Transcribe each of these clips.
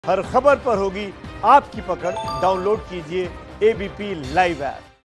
हर खबर पर होगी आपकी पकड़। डाउनलोड कीजिए एबीपी लाइव ऐप।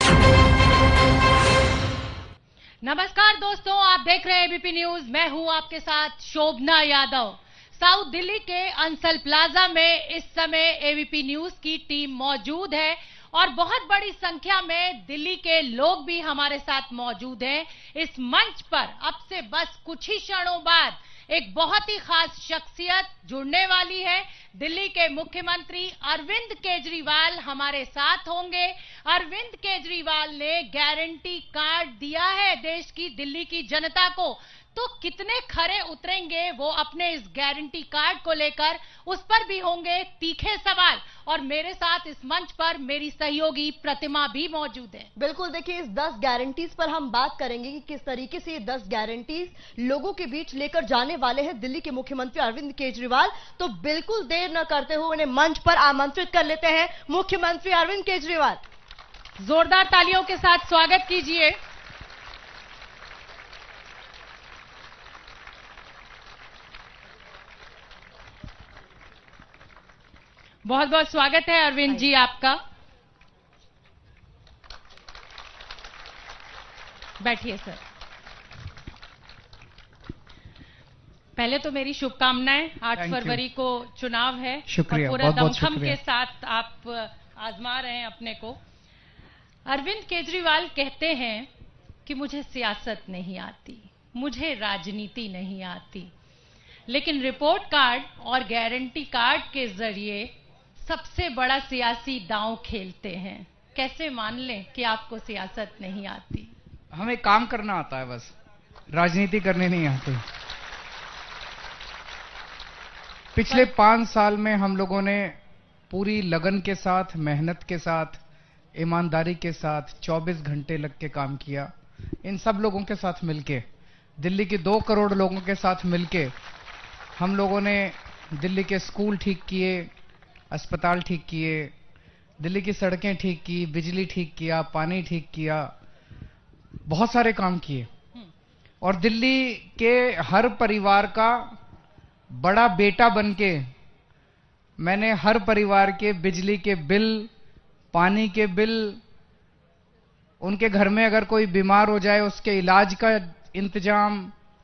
नमस्कार दोस्तों, आप देख रहे हैं एबीपी न्यूज। मैं हूं आपके साथ शोभना यादव। साउथ दिल्ली के अंसल प्लाजा में इस समय एबीपी न्यूज की टीम मौजूद है और बहुत बड़ी संख्या में दिल्ली के लोग भी हमारे साथ मौजूद हैं। इस मंच पर अब से बस कुछ ही क्षणों बाद एक बहुत ही खास शख्सियत जुड़ने वाली है। दिल्ली के मुख्यमंत्री अरविंद केजरीवाल हमारे साथ होंगे। अरविंद केजरीवाल ने गारंटी कार्ड दिया है देश की, दिल्ली की जनता को, तो कितने खरे उतरेंगे वो अपने इस गारंटी कार्ड को लेकर, उस पर भी होंगे तीखे सवाल। और मेरे साथ इस मंच पर मेरी सहयोगी प्रतिमा भी मौजूद है। बिल्कुल, देखिए इस 10 गारंटीज पर हम बात करेंगे कि किस तरीके से ये 10 गारंटीज लोगों के बीच लेकर जाने वाले हैं दिल्ली के मुख्यमंत्री अरविंद केजरीवाल। तो बिल्कुल देर न करते हुए उन्हें मंच पर आमंत्रित कर लेते हैं मुख्यमंत्री अरविंद केजरीवाल। जोरदार तालियों के साथ स्वागत कीजिए। बहुत बहुत स्वागत है अरविंद जी आपका। बैठिए सर। पहले तो मेरी शुभकामनाएं। 8 फरवरी को चुनाव है। शुक्रिया, पूरा बहुत बहुत दमखम शुक्रिया के साथ आप आजमा रहे हैं अपने को। अरविंद केजरीवाल कहते हैं कि मुझे सियासत नहीं आती, मुझे राजनीति नहीं आती, लेकिन रिपोर्ट कार्ड और गारंटी कार्ड के जरिए सबसे बड़ा सियासी दांव खेलते हैं। कैसे मान लें कि आपको सियासत नहीं आती? हमें काम करना आता है, बस राजनीति करने नहीं आती। पिछले 5 साल में हम लोगों ने पूरी लगन के साथ, मेहनत के साथ, ईमानदारी के साथ 24 घंटे लग के काम किया। इन सब लोगों के साथ मिलके, दिल्ली के 2 करोड़ लोगों के साथ मिलके हम लोगों ने दिल्ली के स्कूल ठीक किए, अस्पताल ठीक किए, दिल्ली की सड़कें ठीक की, बिजली ठीक किया, पानी ठीक किया, बहुत सारे काम किए। और दिल्ली के हर परिवार का बड़ा बेटा बनके मैंने हर परिवार के बिजली के बिल, पानी के बिल, उनके घर में अगर कोई बीमार हो जाए उसके इलाज का इंतजाम,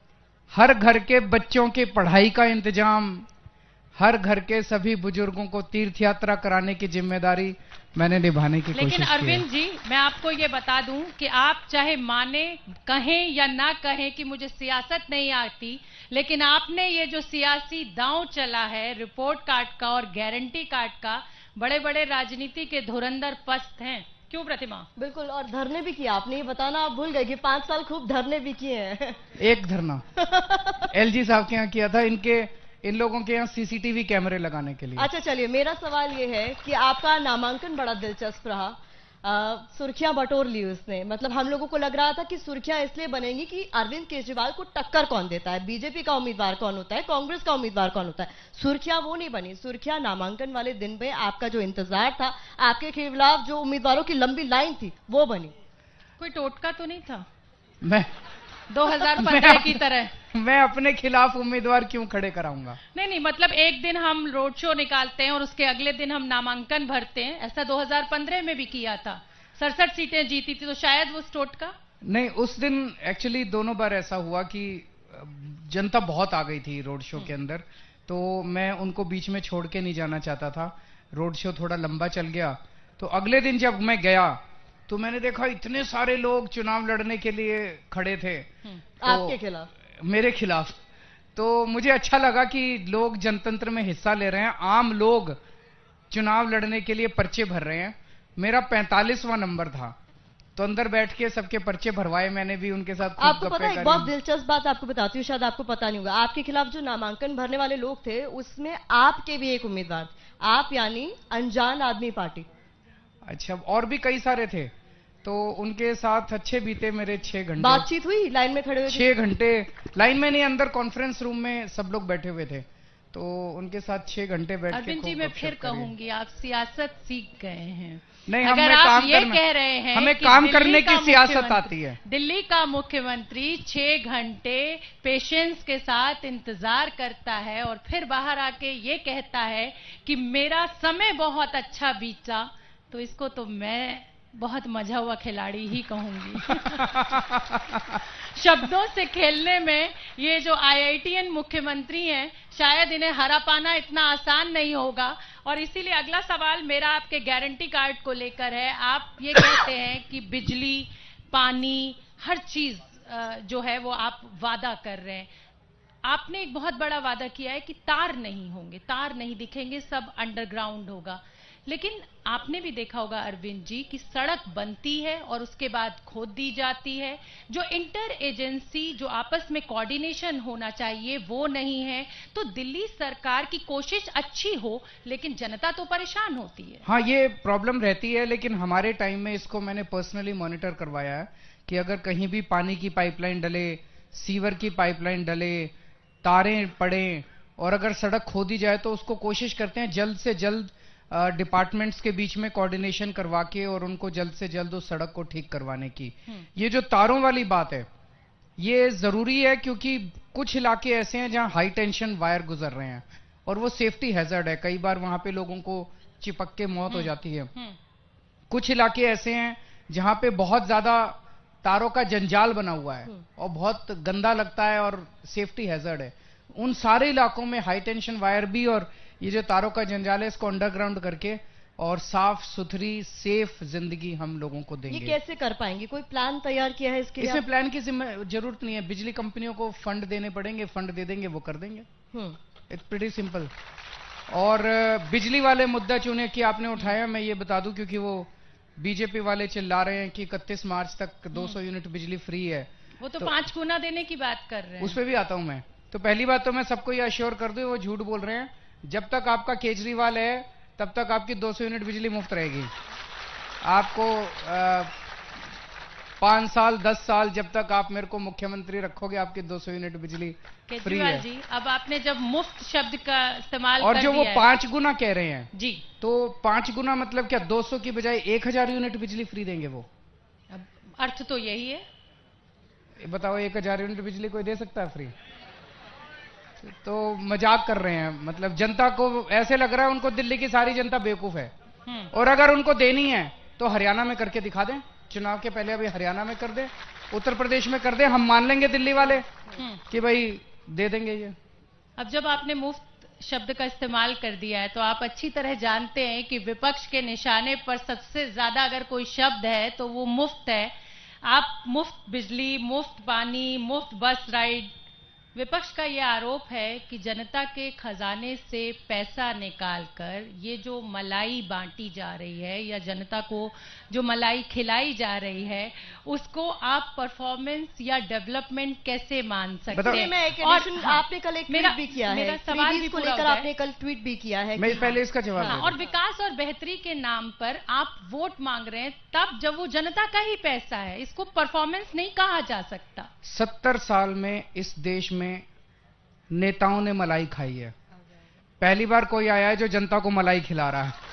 हर घर के बच्चों की पढ़ाई का इंतजाम, हर घर के सभी बुजुर्गों को तीर्थ यात्रा कराने की जिम्मेदारी मैंने निभाने की कोशिश की। लेकिन अरविंद जी, मैं आपको ये बता दूं कि आप चाहे माने, कहें या ना कहें कि मुझे सियासत नहीं आती, लेकिन आपने ये जो सियासी दांव चला है रिपोर्ट कार्ड का और गारंटी कार्ड का, बड़े बड़े राजनीति के धुरंधर पस्त हैं। क्यों प्रतिमा? बिल्कुल, और धरने भी किए आपने, ये बताना आप भूल गए कि 5 साल खूब धरने भी किए हैं। एक धरना एलजी साहब के यहाँ किया था, इन लोगों के यहाँ सीसीटीवी कैमरे लगाने के लिए। अच्छा चलिए, मेरा सवाल ये है कि आपका नामांकन बड़ा दिलचस्प रहा। सुर्खियां बटोर ली उसने, मतलब हम लोगों को लग रहा था कि सुर्खियां इसलिए बनेंगी कि अरविंद केजरीवाल को टक्कर कौन देता है, बीजेपी का उम्मीदवार कौन होता है, कांग्रेस का उम्मीदवार कौन होता है। सुर्खियां वो नहीं बनी। सुर्खियां नामांकन वाले दिन में आपका जो इंतजार था, आपके खिलाफ जो उम्मीदवारों की लंबी लाइन थी, वो बनी। कोई टोटका तो नहीं था? मैं 2015 की तरह मैं अपने खिलाफ उम्मीदवार क्यों खड़े कराऊंगा? नहीं, मतलब एक दिन हम रोड शो निकालते हैं और उसके अगले दिन हम नामांकन भरते हैं। ऐसा 2015 में भी किया था, 67 सीटें जीती थी, तो शायद वो टोटका नहीं। उस दिन एक्चुअली दोनों बार ऐसा हुआ कि जनता बहुत आ गई थी रोड शो के अंदर, तो मैं उनको बीच में छोड़ के नहीं जाना चाहता था। रोड शो थोड़ा लंबा चल गया, तो अगले दिन जब मैं गया तो मैंने देखा इतने सारे लोग चुनाव लड़ने के लिए खड़े थे। तो आपके खिलाफ? मेरे खिलाफ। तो मुझे अच्छा लगा कि लोग जनतंत्र में हिस्सा ले रहे हैं, आम लोग चुनाव लड़ने के लिए पर्चे भर रहे हैं। मेरा 45वां नंबर था, तो अंदर बैठ के सबके पर्चे भरवाए मैंने भी उनके साथ। आपको पता है, एक बहुत दिलचस्प बात आपको बताती हूँ, शायद आपको पता नहीं होगा। आपके खिलाफ जो नामांकन भरने वाले लोग थे उसमें आपके भी एक उम्मीदवार, आप यानी अनजान आदमी पार्टी। अच्छा, और भी कई सारे थे, तो उनके साथ अच्छे बीते मेरे 6 घंटे। बातचीत हुई लाइन में खड़े हुए? 6 घंटे लाइन में नहीं, अंदर कॉन्फ्रेंस रूम में सब लोग बैठे हुए थे, तो उनके साथ 6 घंटे बैठ के अरविंद जी, खूब मैं गपशप फिर करी। कहूंगी, आप सियासत सीख गए हैं। नहीं, अगर हमें आप काम ये करना, कह रहे हैं हमें कि काम दिल्ली करने का की सियासत मुख्यमंत्री- आती है। दिल्ली का मुख्यमंत्री 6 घंटे पेशेंस के साथ इंतजार करता है और फिर बाहर आके ये कहता है कि मेरा समय बहुत अच्छा बीता, तो इसको तो मैं बहुत मजा हुआ खिलाड़ी ही कहूंगी। शब्दों से खेलने में ये जो IITN मुख्यमंत्री हैं, शायद इन्हें हरा पाना इतना आसान नहीं होगा। और इसीलिए अगला सवाल मेरा आपके गारंटी कार्ड को लेकर है। आप ये कहते हैं कि बिजली, पानी, हर चीज जो है वो आप वादा कर रहे हैं। आपने एक बहुत बड़ा वादा किया है कि तार नहीं होंगे, तार नहीं दिखेंगे, सब अंडरग्राउंड होगा। लेकिन आपने भी देखा होगा अरविंद जी कि सड़क बनती है और उसके बाद खोद दी जाती है। जो इंटर एजेंसी, जो आपस में कोऑर्डिनेशन होना चाहिए, वो नहीं है। तो दिल्ली सरकार की कोशिश अच्छी हो, लेकिन जनता तो परेशान होती है। हाँ, ये प्रॉब्लम रहती है, लेकिन हमारे टाइम में इसको मैंने पर्सनली मॉनिटर करवाया है कि अगर कहीं भी पानी की पाइपलाइन डले, सीवर की पाइपलाइन डले, तारें पड़े और अगर सड़क खोदी जाए तो उसको कोशिश करते हैं जल्द से जल्द डिपार्टमेंट्स के बीच में कोऑर्डिनेशन करवा के और उनको जल्द से जल्द उस सड़क को ठीक करवाने की। ये जो तारों वाली बात है, ये जरूरी है क्योंकि कुछ इलाके ऐसे हैं जहां हाई टेंशन वायर गुजर रहे हैं और वो सेफ्टी हैजर्ड है। कई बार वहां पे लोगों को चिपक के मौत हो जाती है। कुछ इलाके ऐसे हैं जहां पे बहुत ज्यादा तारों का जंजाल बना हुआ है और बहुत गंदा लगता है और सेफ्टी हैजर्ड है। उन सारे इलाकों में हाई टेंशन वायर भी और ये जो तारों का जंजाल है, इसको अंडरग्राउंड करके और साफ सुथरी सेफ जिंदगी हम लोगों को देंगे। ये कैसे कर पाएंगे? कोई प्लान तैयार किया है इसके लिए? इसमें प्लान की जरूरत नहीं है। बिजली कंपनियों को फंड देने पड़ेंगे, फंड दे देंगे, वो कर देंगे। It's pretty simple. और बिजली वाले मुद्दा चुने कि आपने उठाया, मैं ये बता दूं क्योंकि वो बीजेपी वाले चिल्ला रहे हैं कि 31 मार्च तक 200 यूनिट बिजली फ्री है। वो तो 5 गुना देने की बात कर रहे हैं। उस पर भी आता हूं मैं। तो पहली बात तो मैं सबको ये अश्योर कर दूं, वो झूठ बोल रहे हैं। जब तक आपका केजरीवाल है तब तक आपकी 200 यूनिट बिजली मुफ्त रहेगी। आपको 5 साल 10 साल जब तक आप मेरे को मुख्यमंत्री रखोगे, आपकी 200 यूनिट बिजली फ्री केजरीवाल है। जी, अब आपने जब मुफ्त शब्द का इस्तेमाल और कर जो वो दिया है, 5 गुना कह रहे हैं जी, तो 5 गुना मतलब क्या? 200 की बजाय 1000 यूनिट बिजली फ्री देंगे वो। अब अर्थ तो यही है। बताओ, 1000 यूनिट बिजली कोई दे सकता है फ्री? तो मजाक कर रहे हैं। मतलब जनता को ऐसे लग रहा है उनको दिल्ली की सारी जनता बेवकूफ है। और अगर उनको देनी है तो हरियाणा में करके दिखा दें। चुनाव के पहले अभी हरियाणा में कर दे, उत्तर प्रदेश में कर दे। हम मान लेंगे दिल्ली वाले कि भाई दे देंगे ये। अब जब आपने मुफ्त शब्द का इस्तेमाल कर दिया है तो आप अच्छी तरह जानते हैं कि विपक्ष के निशाने पर सबसे ज्यादा अगर कोई शब्द है तो वो मुफ्त है। आप मुफ्त बिजली, मुफ्त पानी, मुफ्त बस राइड। विपक्ष का यह आरोप है कि जनता के खजाने से पैसा निकालकर ये जो मलाई बांटी जा रही है या जनता को जो मलाई खिलाई जा रही है, उसको आप परफॉर्मेंस या डेवलपमेंट कैसे मान सकते हैं? मैं एक और एडिशन, आपने कल एक ट्वीट भी किया है, मेरा सवाल भी को पूरा लेकर हो जाए। आपने कल ट्वीट भी किया है। मैं पहले इसका जवाब हाँ, दे और दूं। विकास और बेहतरी के नाम पर आप वोट मांग रहे हैं तब जब वो जनता का ही पैसा है। इसको परफॉर्मेंस नहीं कहा जा सकता। 70 साल में इस देश में नेताओं ने मलाई खाई है। पहली बार कोई आया है जो जनता को मलाई खिला रहा है।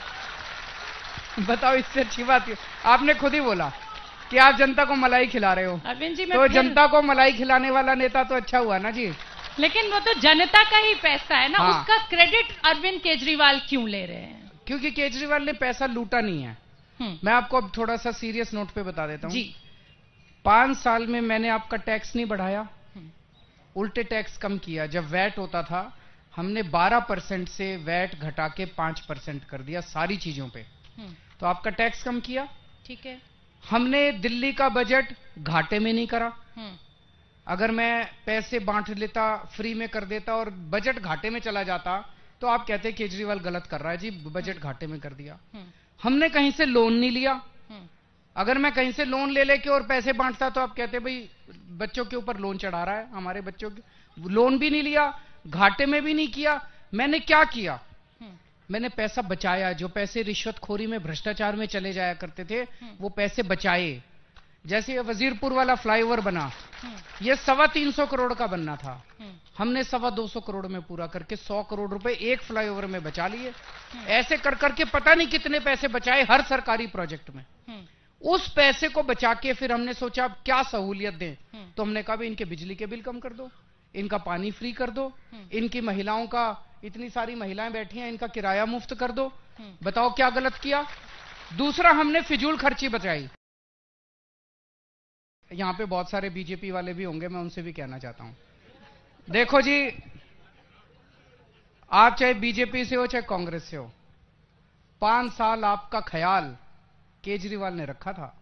बताओ, इससे अच्छी बात है। आपने खुद ही बोला कि आप जनता को मलाई खिला रहे हो। अरविंद जी, तो जनता को मलाई खिलाने वाला नेता तो अच्छा हुआ ना जी। लेकिन वो तो जनता का ही पैसा है ना। हाँ। उसका क्रेडिट अरविंद केजरीवाल क्यों ले रहे हैं? क्योंकि केजरीवाल ने पैसा लूटा नहीं है। मैं आपको अब थोड़ा सा सीरियस नोट पे बता देता हूं जी। 5 साल में मैंने आपका टैक्स नहीं बढ़ाया, उल्टे टैक्स कम किया। जब वैट होता था हमने 12% से वैट घटा के 5% कर दिया सारी चीजों पे। तो आपका टैक्स कम किया। ठीक है। हमने दिल्ली का बजट घाटे में नहीं करा। अगर मैं पैसे बांट लेता, फ्री में कर देता और बजट घाटे में चला जाता तो आप कहते केजरीवाल गलत कर रहा है जी, बजट घाटे में कर दिया। हमने कहीं से लोन नहीं लिया। अगर मैं कहीं से लोन ले लेके और पैसे बांटता तो आप कहते भाई बच्चों के ऊपर लोन चढ़ा रहा है, हमारे बच्चों के। लोन भी नहीं लिया, घाटे में भी नहीं किया। मैंने क्या किया? मैंने पैसा बचाया। जो पैसे रिश्वतखोरी में, भ्रष्टाचार में चले जाया करते थे वो पैसे बचाए। जैसे ये वजीरपुर वाला फ्लाईओवर बना, ये 325 करोड़ का बनना था, हमने 225 करोड़ में पूरा करके 100 करोड़ रुपए एक फ्लाईओवर में बचा लिए। ऐसे कर करके पता नहीं कितने पैसे बचाए हर सरकारी प्रोजेक्ट में। उस पैसे को बचा के फिर हमने सोचा अब क्या सहूलियत दें, तो हमने कहा भी इनके बिजली के बिल कम कर दो, इनका पानी फ्री कर दो, इनकी महिलाओं का, इतनी सारी महिलाएं बैठी हैं, इनका किराया मुफ्त कर दो। बताओ क्या गलत किया। दूसरा, हमने फिजूल खर्ची बचाई। यहां पे बहुत सारे बीजेपी वाले भी होंगे, मैं उनसे भी कहना चाहता हूं, देखो जी, आप चाहे बीजेपी से हो चाहे कांग्रेस से हो, 5 साल आपका ख्याल केजरीवाल ने रखा था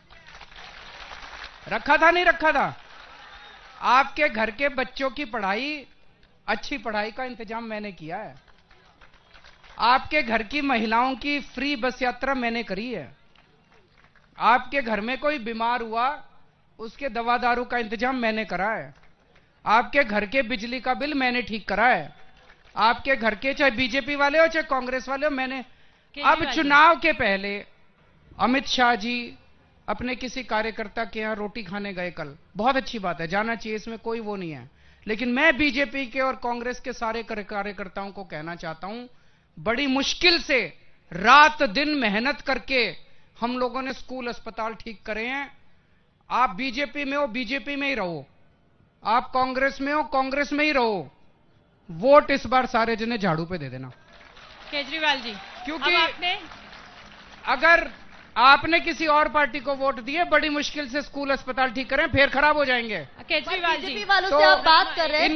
नहीं रखा था? आपके घर के बच्चों की पढ़ाई, अच्छी पढ़ाई का इंतजाम मैंने किया है। आपके घर की महिलाओं की फ्री बस यात्रा मैंने करी है। आपके घर में कोई बीमार हुआ, उसके दवा दारू का इंतजाम मैंने करा है। आपके घर के बिजली का बिल मैंने ठीक करा है। आपके घर के, चाहे बीजेपी वाले हो चाहे कांग्रेस वाले हो, मैंने। अब चुनाव के पहले अमित शाह जी अपने किसी कार्यकर्ता के यहां रोटी खाने गए कल, बहुत अच्छी बात है, जाना चाहिए, इसमें कोई वो नहीं है। लेकिन मैं बीजेपी के और कांग्रेस के सारे कार्यकर्ताओं को कहना चाहता हूं, बड़ी मुश्किल से रात दिन मेहनत करके हम लोगों ने स्कूल अस्पताल ठीक करे हैं। आप बीजेपी में हो, बीजेपी में ही रहो, आप कांग्रेस में हो, कांग्रेस में ही रहो। वोट इस बार सारे जने झाड़ू पे दे देना केजरीवाल जी, क्योंकि अगर आपने किसी और पार्टी को वोट दिए, बड़ी मुश्किल से स्कूल अस्पताल ठीक करें, फिर खराब हो जाएंगे। केजरीवाल जी, वालों से आप बात कर रहे हैं,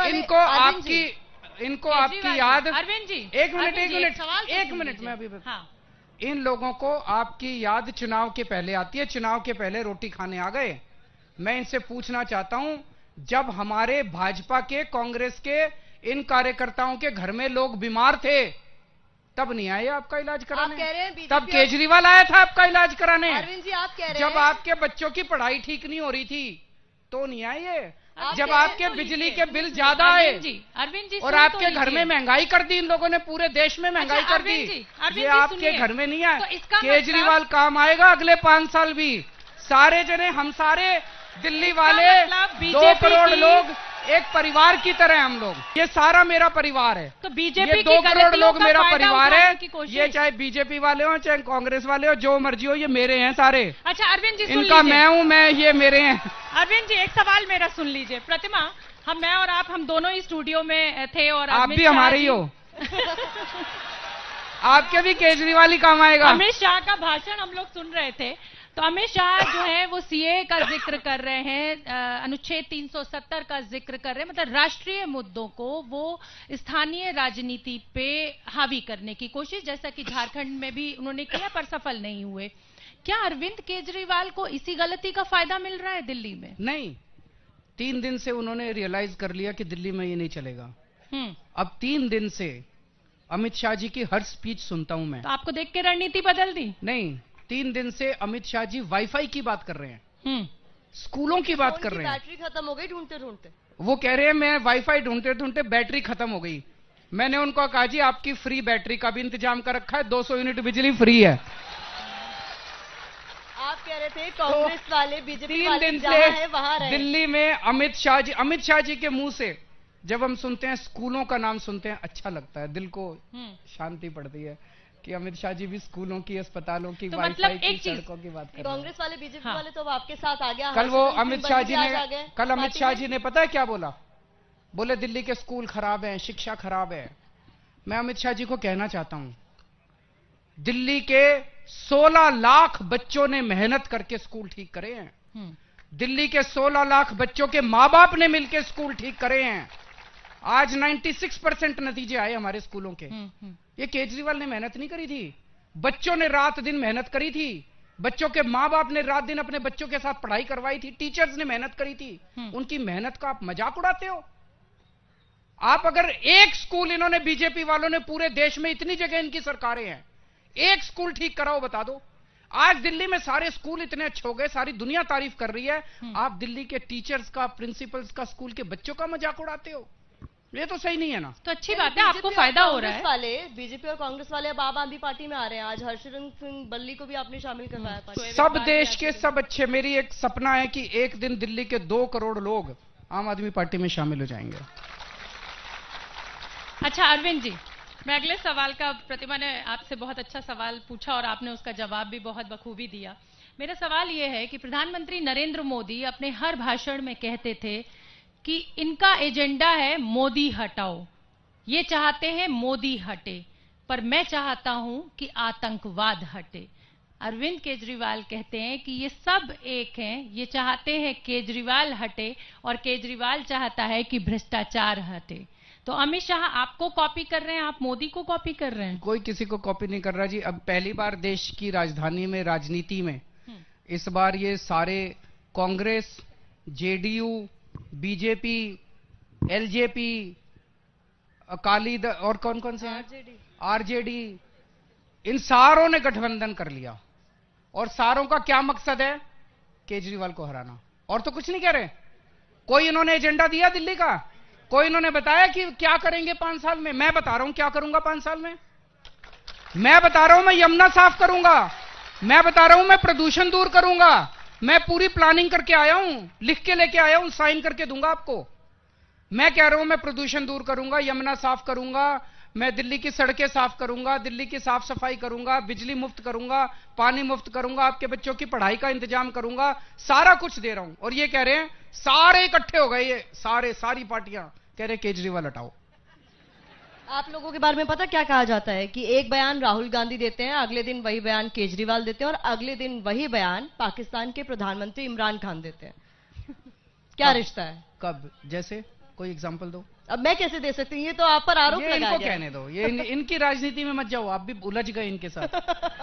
इनको आपकी याद, अरविंद जी, एक मिनट में अभी इन लोगों को आपकी याद चुनाव के पहले आती है, चुनाव के पहले रोटी खाने आ गए। मैं इनसे पूछना चाहता हूं, जब हमारे भाजपा के, कांग्रेस के इन कार्यकर्ताओं के घर में लोग बीमार थे, तब नहीं आए आपका इलाज कराने? आप कह रहे हैं तब केजरीवाल आया था आपका इलाज कराने। अरविंद जी, आप कह रहे हैं जब आपके बच्चों की पढ़ाई ठीक नहीं हो रही थी तो नहीं आए? जब आपके बिजली के बिल ज्यादा आए, अरविंद जी, और आपके घर में महंगाई कर दी इन लोगों ने, पूरे देश में महंगाई कर दी, ये आपके घर में नहीं आए। केजरीवाल काम आएगा अगले 5 साल भी। सारे जने, हम सारे दिल्ली वाले 2 करोड़ लोग एक परिवार की तरह, हम लोग, ये सारा मेरा परिवार है। तो बीजेपी 2 करोड़ लोग मेरा परिवार है। ये चाहे बीजेपी वाले हो चाहे कांग्रेस वाले हो, जो मर्जी हो, ये मेरे हैं सारे। अच्छा अरविंद जी, इनका मैं हूं, मैं, ये मेरे हैं। अरविंद जी, एक सवाल मेरा सुन लीजिए। प्रतिमा, मैं और हम दोनों ही स्टूडियो में थे, और आप भी हमारे ही हो। आपके भी केजरीवाल ही काम आएगा। अमित शाह का भाषण हम लोग सुन रहे थे, तो अमित शाह जो है वो सीए का जिक्र कर रहे हैं, अनुच्छेद 370 का जिक्र कर रहे हैं, मतलब राष्ट्रीय मुद्दों को वो स्थानीय राजनीति पे हावी करने की कोशिश, जैसा कि झारखंड में भी उन्होंने किया पर सफल नहीं हुए। क्या अरविंद केजरीवाल को इसी गलती का फायदा मिल रहा है दिल्ली में? नहीं, 3 दिन से उन्होंने रियलाइज कर लिया कि दिल्ली में ये नहीं चलेगा। अब 3 दिन से अमित शाह जी की हर स्पीच सुनता हूं मैं। तो आपको देख के रणनीति बदल दी? नहीं, 3 दिन से अमित शाह जी वाईफाई की बात कर रहे हैं, स्कूलों की बात कर रहे हैं। बैटरी खत्म हो गई ढूंढते ढूंढते। वो कह रहे हैं मैं वाईफाई ढूंढते ढूंढते बैटरी खत्म हो गई। मैंने उनको कहा जी आपकी फ्री बैटरी का भी इंतजाम कर रखा है, 200 यूनिट बिजली फ्री है। आप कह रहे थे कांग्रेस वाले, बीजेपी 3 वाले दिन जहां है वहां रहे। दिल्ली में अमित शाह जी के मुंह से जब हम सुनते हैं, स्कूलों का नाम सुनते हैं, अच्छा लगता है, दिल को शांति पड़ती है कि अमित शाह जी भी स्कूलों की, अस्पतालों की, वाईफाई की, सड़कों की बात कर रहे हैं। कांग्रेस वाले, बीजेपी वाले तो अब आपके साथ आ गया। कल वो अमित शाह जी ने पता है क्या बोला? बोले दिल्ली के स्कूल खराब हैं, शिक्षा खराब है। मैं अमित शाह जी को कहना चाहता हूं, दिल्ली के 16 लाख बच्चों ने मेहनत करके स्कूल ठीक करे हैं। दिल्ली के 16 लाख बच्चों के मां बाप ने मिलकर स्कूल ठीक करे हैं। आज 96% नतीजे आए हमारे स्कूलों के। ये केजरीवाल ने मेहनत नहीं करी थी, बच्चों ने रात दिन मेहनत करी थी, बच्चों के मां बाप ने रात दिन अपने बच्चों के साथ पढ़ाई करवाई थी, टीचर्स ने मेहनत करी थी। उनकी मेहनत का आप मजाक उड़ाते हो। आप अगर एक स्कूल, इन्होंने बीजेपी वालों ने पूरे देश में इतनी जगह इनकी सरकारें हैं, एक स्कूल ठीक कराओ बता दो। आज दिल्ली में सारे स्कूल इतने अच्छे हो गए, सारी दुनिया तारीफ कर रही है। आप दिल्ली के टीचर्स का, प्रिंसिपल्स का, स्कूल के बच्चों का मजाक उड़ाते हो। ये तो सही नहीं है ना। तो अच्छी बात है, आपको फायदा हो रहा है। बीजेपी और कांग्रेस वाले अब आम आदमी पार्टी में आ रहे हैं। आज हर्षवर्धन सिंह बल्ली को भी आपने शामिल करवाया पार्टी। सब देश के सब अच्छे। मेरी एक सपना है कि एक दिन दिल्ली के 2 करोड़ लोग आम आदमी पार्टी में शामिल हो जाएंगे। अच्छा अरविंद जी, मैं अगले सवाल का, प्रतिमा ने आपसे बहुत अच्छा सवाल पूछा और आपने उसका जवाब भी बहुत बखूबी दिया। मेरा सवाल यह है कि प्रधानमंत्री नरेंद्र मोदी अपने हर भाषण में कहते थे कि इनका एजेंडा है मोदी हटाओ, ये चाहते हैं मोदी हटे, पर मैं चाहता हूं कि आतंकवाद हटे। अरविंद केजरीवाल कहते हैं कि ये सब एक हैं, ये चाहते हैं केजरीवाल हटे और केजरीवाल चाहता है कि भ्रष्टाचार हटे। तो अमित शाह आपको कॉपी कर रहे हैं, आप मोदी को कॉपी कर रहे हैं? कोई किसी को कॉपी नहीं कर रहा जी। अब पहली बार देश की राजधानी में, राजनीति में इस बार ये सारे Congress, JDU, BJP, LJP, Akali Dal और कौन कौन से हैं, आरजेडी, इन सारों ने गठबंधन कर लिया। और सारों का क्या मकसद है? केजरीवाल को हराना। और तो कुछ नहीं कह रहे। कोई इन्होंने एजेंडा दिया दिल्ली का? कोई इन्होंने बताया कि क्या करेंगे 5 साल में? मैं बता रहा हूं क्या करूंगा 5 साल में। मैं बता रहा हूं मैं यमुना साफ करूंगा, मैं बता रहा हूं मैं प्रदूषण दूर करूंगा। मैं पूरी प्लानिंग करके आया हूं, लिख के लेके आया हूं, साइन करके दूंगा आपको। मैं कह रहा हूं मैं प्रदूषण दूर करूंगा, यमुना साफ करूंगा, मैं दिल्ली की सड़कें साफ करूंगा, दिल्ली की साफ सफाई करूंगा, बिजली मुफ्त करूंगा, पानी मुफ्त करूंगा, आपके बच्चों की पढ़ाई का इंतजाम करूंगा, सारा कुछ दे रहा हूं। और ये कह रहे हैं, सारे इकट्ठे हो गए, ये सारी पार्टियां कह रहे केजरीवाल हटाओ। आप लोगों के बारे में पता क्या कहा जाता है कि एक बयान राहुल गांधी देते हैं, अगले दिन वही बयान केजरीवाल देते हैं और अगले दिन वही बयान पाकिस्तान के प्रधानमंत्री इमरान खान देते हैं। क्या रिश्ता है? कब? जैसे कोई एग्जांपल दो। अब मैं कैसे दे सकती हूँ? ये तो आप पर आरोप लगाया गया। इनको कहने दो, ये इनकी राजनीति में मत जाओ, आप भी उलझ गए इनके साथ।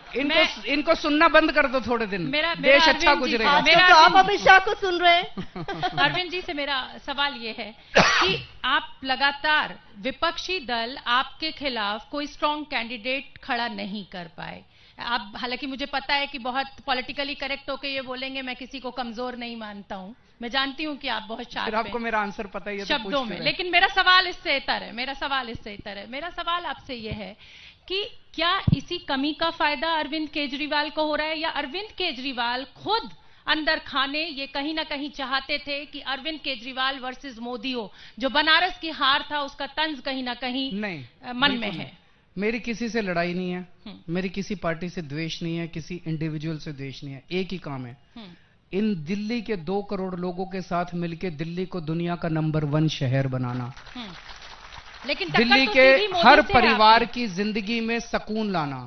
इनको सुनना बंद कर दो थोड़े दिन, देश अच्छा गुजरेगा। तो आप अमित शाह को सुन रहे हैं। अरविंद जी से मेरा सवाल ये है कि आप लगातार विपक्षी दल आपके खिलाफ कोई स्ट्रांग कैंडिडेट खड़ा नहीं कर पाए। आप, हालांकि मुझे पता है कि बहुत पॉलिटिकली करेक्ट होके ये बोलेंगे मैं किसी को कमजोर नहीं मानता हूं, मैं जानती हूं कि आप बहुत शार्प हैं आपको मेरा आंसर पता ही है शब्दों में, लेकिन मेरा सवाल इससे इतर है। मेरा सवाल आपसे यह है कि क्या इसी कमी का फायदा अरविंद केजरीवाल को हो रहा है, या अरविंद केजरीवाल खुद अंदर खाने ये कहीं ना कहीं चाहते थे कि अरविंद केजरीवाल वर्सेस मोदी हो, जो बनारस की हार था उसका तंज कहीं ना कहीं नहीं मन में है? मेरी किसी से लड़ाई नहीं है, मेरी किसी पार्टी से द्वेष नहीं है, किसी इंडिविजुअल से द्वेष नहीं है। एक ही काम है, इन दिल्ली के 2 करोड़ लोगों के साथ मिलकर दिल्ली को दुनिया का नंबर 1 शहर बनाना, लेकिन दिल्ली तो के हर परिवार की जिंदगी में सुकून लाना।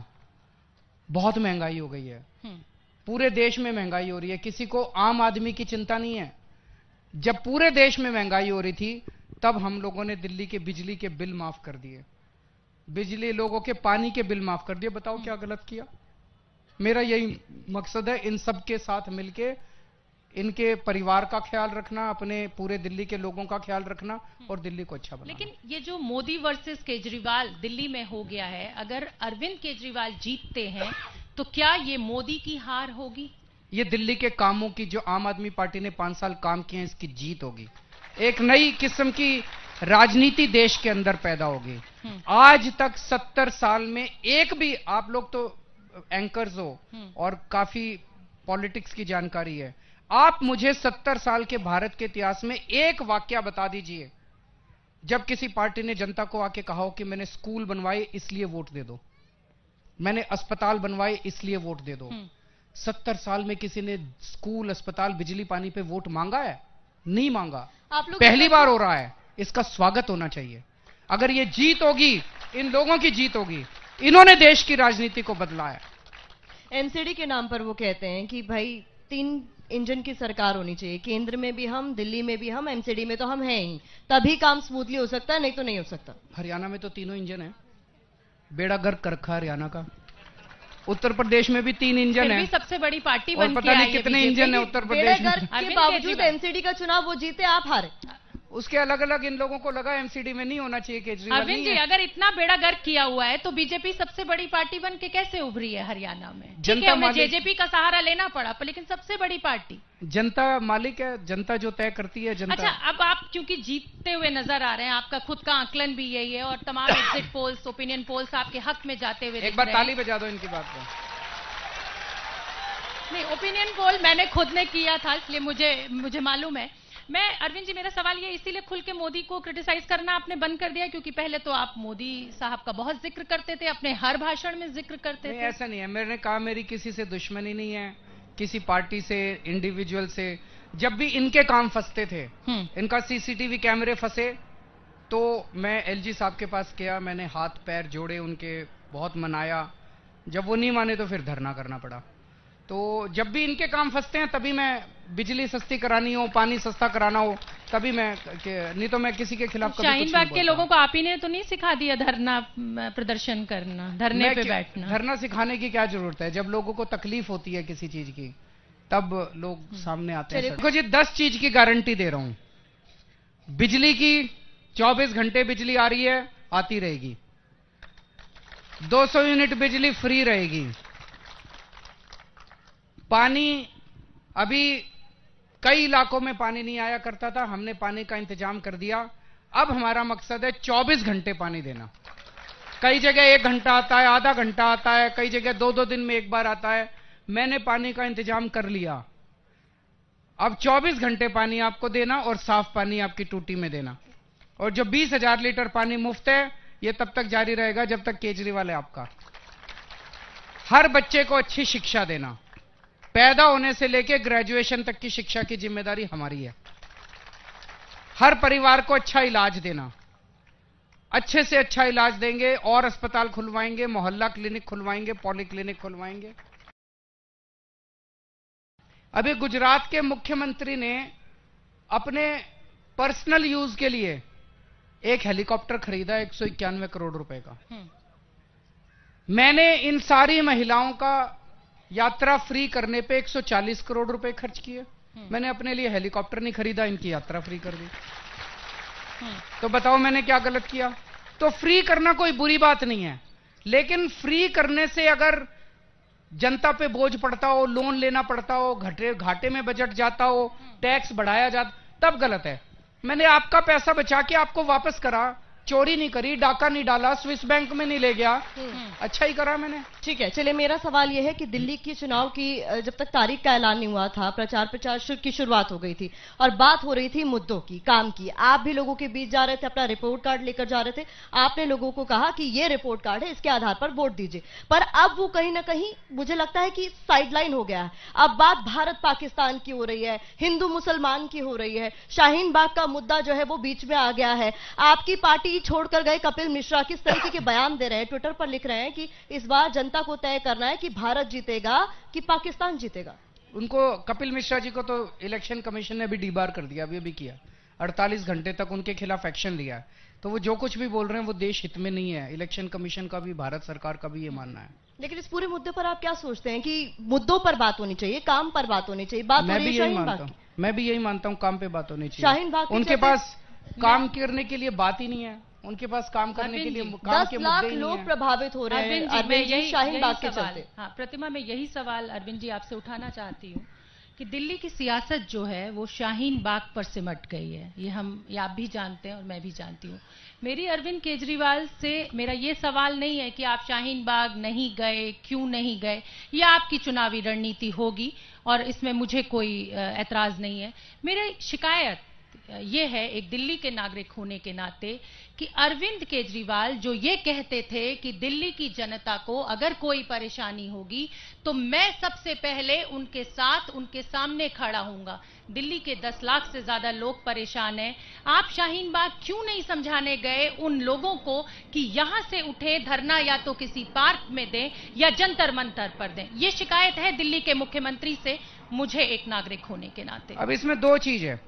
बहुत महंगाई हो गई है, पूरे देश में महंगाई हो रही है, किसी को आम आदमी की चिंता नहीं है। जब पूरे देश में महंगाई हो रही थी तब हम लोगों ने दिल्ली के बिजली के बिल माफ कर दिए, बिजली लोगों के पानी के बिल माफ कर दिए। बताओ क्या गलत किया? मेरा यही मकसद है, इन सब के साथ मिलके इनके परिवार का ख्याल रखना, अपने पूरे दिल्ली के लोगों का ख्याल रखना और दिल्ली को अच्छा बनाना। लेकिन ये जो मोदी वर्सेस केजरीवाल दिल्ली में हो गया है, अगर अरविंद केजरीवाल जीतते हैं तो क्या ये मोदी की हार होगी? ये दिल्ली के कामों की, जो आम आदमी पार्टी ने 5 साल काम किए हैं, इसकी जीत होगी। एक नई किस्म की राजनीति देश के अंदर पैदा होगी। आज तक 70 साल में एक भी, आप लोग तो एंकर्स हो और काफी पॉलिटिक्स की जानकारी है, आप मुझे 70 साल के भारत के इतिहास में एक वाकया बता दीजिए जब किसी पार्टी ने जनता को आके कहा हो कि मैंने स्कूल बनवाए इसलिए वोट दे दो, मैंने अस्पताल बनवाए इसलिए वोट दे दो। 70 साल में किसी ने स्कूल, अस्पताल, बिजली, पानी पे वोट मांगा है? नहीं मांगा। पहली बार हो रहा है, इसका स्वागत होना चाहिए। अगर ये जीत होगी, इन लोगों की जीत होगी, इन्होंने देश की राजनीति को बदला है। एमसीडी के नाम पर वो कहते हैं कि भाई 3 इंजन की सरकार होनी चाहिए, केंद्र में भी हम, दिल्ली में भी हम, एमसीडी में तो हम हैं ही, तभी काम स्मूथली हो सकता है, नहीं तो नहीं हो सकता। हरियाणा में तो 3 इंजन है, बेड़ा गर्क कर रखा हरियाणा का। उत्तर प्रदेश में भी 3 इंजन है, सबसे बड़ी पार्टी और पता नहीं कितने इंजन है उत्तर प्रदेश में। के बावजूद एमसीडी का चुनाव वो जीते, आप हारे। उसके अलग अलग इन लोगों को लगा एमसीडी में नहीं होना चाहिए केजरीवाल। अरविंद जी, अगर इतना बेड़ा गर्क किया हुआ है तो बीजेपी सबसे बड़ी पार्टी बन के कैसे उभरी है हरियाणा में? ठीक है, उन्हें जेजेपी का सहारा लेना पड़ा, लेकिन सबसे बड़ी पार्टी। जनता मालिक है, जनता जो तय करती है जनता। अच्छा, अब आप क्योंकि जीतते हुए नजर आ रहे हैं, आपका खुद का आकलन भी यही है और तमाम एग्जिट पोल्स, ओपिनियन पोल्स आपके हक में जाते हुए एक बार ताली बजा दो इनकी बात को। नहीं, ओपिनियन पोल मैंने खुद ने किया था, इसलिए मुझे मालूम है। मैं अरविंद जी, मेरा सवाल ये, इसीलिए खुल के मोदी को क्रिटिसाइज करना आपने बंद कर दिया क्योंकि पहले तो आप मोदी साहब का बहुत जिक्र करते थे, अपने हर भाषण में जिक्र करते थे। ऐसा नहीं है, मैंने कहा मेरी किसी से दुश्मनी नहीं है, किसी पार्टी से, इंडिविजुअल से। जब भी इनके काम फंसते थे, इनका सीसीटीवी कैमरे फंसे, तो मैं एलजी साहब के पास गया, मैंने हाथ पैर जोड़े उनके, बहुत मनाया। जब वो नहीं माने तो फिर धरना करना पड़ा। तो जब भी इनके काम फंसते हैं तभी मैं, बिजली सस्ती करानी हो, पानी सस्ता कराना हो, तभी मैं, नहीं तो मैं किसी के खिलाफ कभी शाहीन बाग के लोगों को आप ही ने तो नहीं सिखा दिया धरना प्रदर्शन करना, धरने पे बैठना? धरना सिखाने की क्या जरूरत है? जब लोगों को तकलीफ होती है किसी चीज की तब लोग सामने आते हैं। देखो जी, 10 चीज की गारंटी दे रहा हूं। बिजली की 24 घंटे बिजली आ रही है, आती रहेगी। 200 यूनिट बिजली फ्री रहेगी। पानी, अभी कई इलाकों में पानी नहीं आया करता था, हमने पानी का इंतजाम कर दिया। अब हमारा मकसद है 24 घंटे पानी देना। कई जगह 1 घंटा आता है, आधा घंटा आता है, कई जगह 2-2 दिन में एक बार आता है। मैंने पानी का इंतजाम कर लिया। अब 24 घंटे पानी आपको देना और साफ पानी आपकी टूटी में देना। और जो 20,000 लीटर पानी मुफ्त है, ये तब तक जारी रहेगा जब तक केजरीवाल है आपका। हर बच्चे को अच्छी शिक्षा देना, पैदा होने से लेकर ग्रेजुएशन तक की शिक्षा की जिम्मेदारी हमारी है। हर परिवार को अच्छा इलाज देना, अच्छे से अच्छा इलाज देंगे और अस्पताल खुलवाएंगे, मोहल्ला क्लिनिक खुलवाएंगे, पॉली क्लिनिक खुलवाएंगे। अभी गुजरात के मुख्यमंत्री ने अपने पर्सनल यूज के लिए एक हेलीकॉप्टर खरीदा 191 करोड़ रुपए का। मैंने इन सारी महिलाओं का यात्रा फ्री करने पे 140 करोड़ रुपए खर्च किए। मैंने अपने लिए हेलीकॉप्टर नहीं खरीदा, इनकी यात्रा फ्री कर दी। तो बताओ मैंने क्या गलत किया? तो फ्री करना कोई बुरी बात नहीं है, लेकिन फ्री करने से अगर जनता पे बोझ पड़ता हो, लोन लेना पड़ता हो, घाटे में बजट जाता हो, टैक्स बढ़ाया जाता, तब गलत है। मैंने आपका पैसा बचा के आपको वापस करा, चोरी नहीं करी, डाका नहीं डाला, स्विस बैंक में नहीं ले गया, अच्छा ही करा मैंने। ठीक है, चलिए मेरा सवाल यह है कि दिल्ली की चुनाव की जब तक तारीख का ऐलान नहीं हुआ था, प्रचार की शुरुआत हो गई थी और बात हो रही थी मुद्दों की, काम की। आप भी लोगों के बीच जा रहे थे, अपना रिपोर्ट कार्ड लेकर जा रहे थे। आपने लोगों को कहा कि ये रिपोर्ट कार्ड है, इसके आधार पर वोट दीजिए। पर अब वो कहीं ना कहीं मुझे लगता है कि साइडलाइन हो गया है। अब बात भारत पाकिस्तान की हो रही है, हिंदू मुसलमान की हो रही है, शाहीन बाग का मुद्दा जो है वो बीच में आ गया है। आपकी पार्टी छोड़कर गए कपिल मिश्रा किस तरीके के बयान दे रहे हैं, ट्विटर पर लिख रहे हैं कि इस बार जनता को तय करना है कि भारत जीतेगा कि पाकिस्तान जीतेगा। उनको, कपिल मिश्रा जी को तो इलेक्शन कमीशन ने भी डीबार कर दिया, अभी किया। 48 घंटे तक उनके खिलाफ एक्शन लिया है। तो वो जो कुछ भी बोल रहे हैं वो देश हित में नहीं है। इलेक्शन कमीशन का भी, भारत सरकार का भी ये मानना है। लेकिन इस पूरे मुद्दे पर आप क्या सोचते हैं कि मुद्दों पर बात होनी चाहिए, काम पर बात होनी चाहिए? बात मैं भी यही मानता हूँ, काम पे बात होनी चाहिए। शाहीन बाग उनके पास काम करने के लिए बात ही नहीं है, उनके पास काम करने के लिए काम 10 लाख लोग प्रभावित हो रहे हैं अरविंद जी शाहीन बाग के चलते। हाँ प्रतिमा, मैं यही सवाल अरविंद जी आपसे उठाना चाहती हूँ कि दिल्ली की सियासत जो है वो शाहीन बाग पर सिमट गई है। ये आप भी जानते हैं और मैं भी जानती हूँ। मेरी अरविंद केजरीवाल से मेरा ये सवाल नहीं है कि आप शाहीन बाग नहीं गए, क्यों नहीं गए, यह आपकी चुनावी रणनीति होगी और इसमें मुझे कोई ऐतराज नहीं है। मेरी शिकायत ये है एक दिल्ली के नागरिक होने के नाते कि अरविंद केजरीवाल जो ये कहते थे कि दिल्ली की जनता को अगर कोई परेशानी होगी तो मैं सबसे पहले उनके साथ, उनके सामने खड़ा हूंगा। दिल्ली के 10 लाख से ज्यादा लोग परेशान हैं। आप शाहीन बाग क्यों नहीं समझाने गए उन लोगों को कि यहां से उठे, धरना या तो किसी पार्क में दें या जंतर मंतर पर दें? ये शिकायत है दिल्ली के मुख्यमंत्री से मुझे एक नागरिक होने के नाते। अब इसमें 2 चीज है।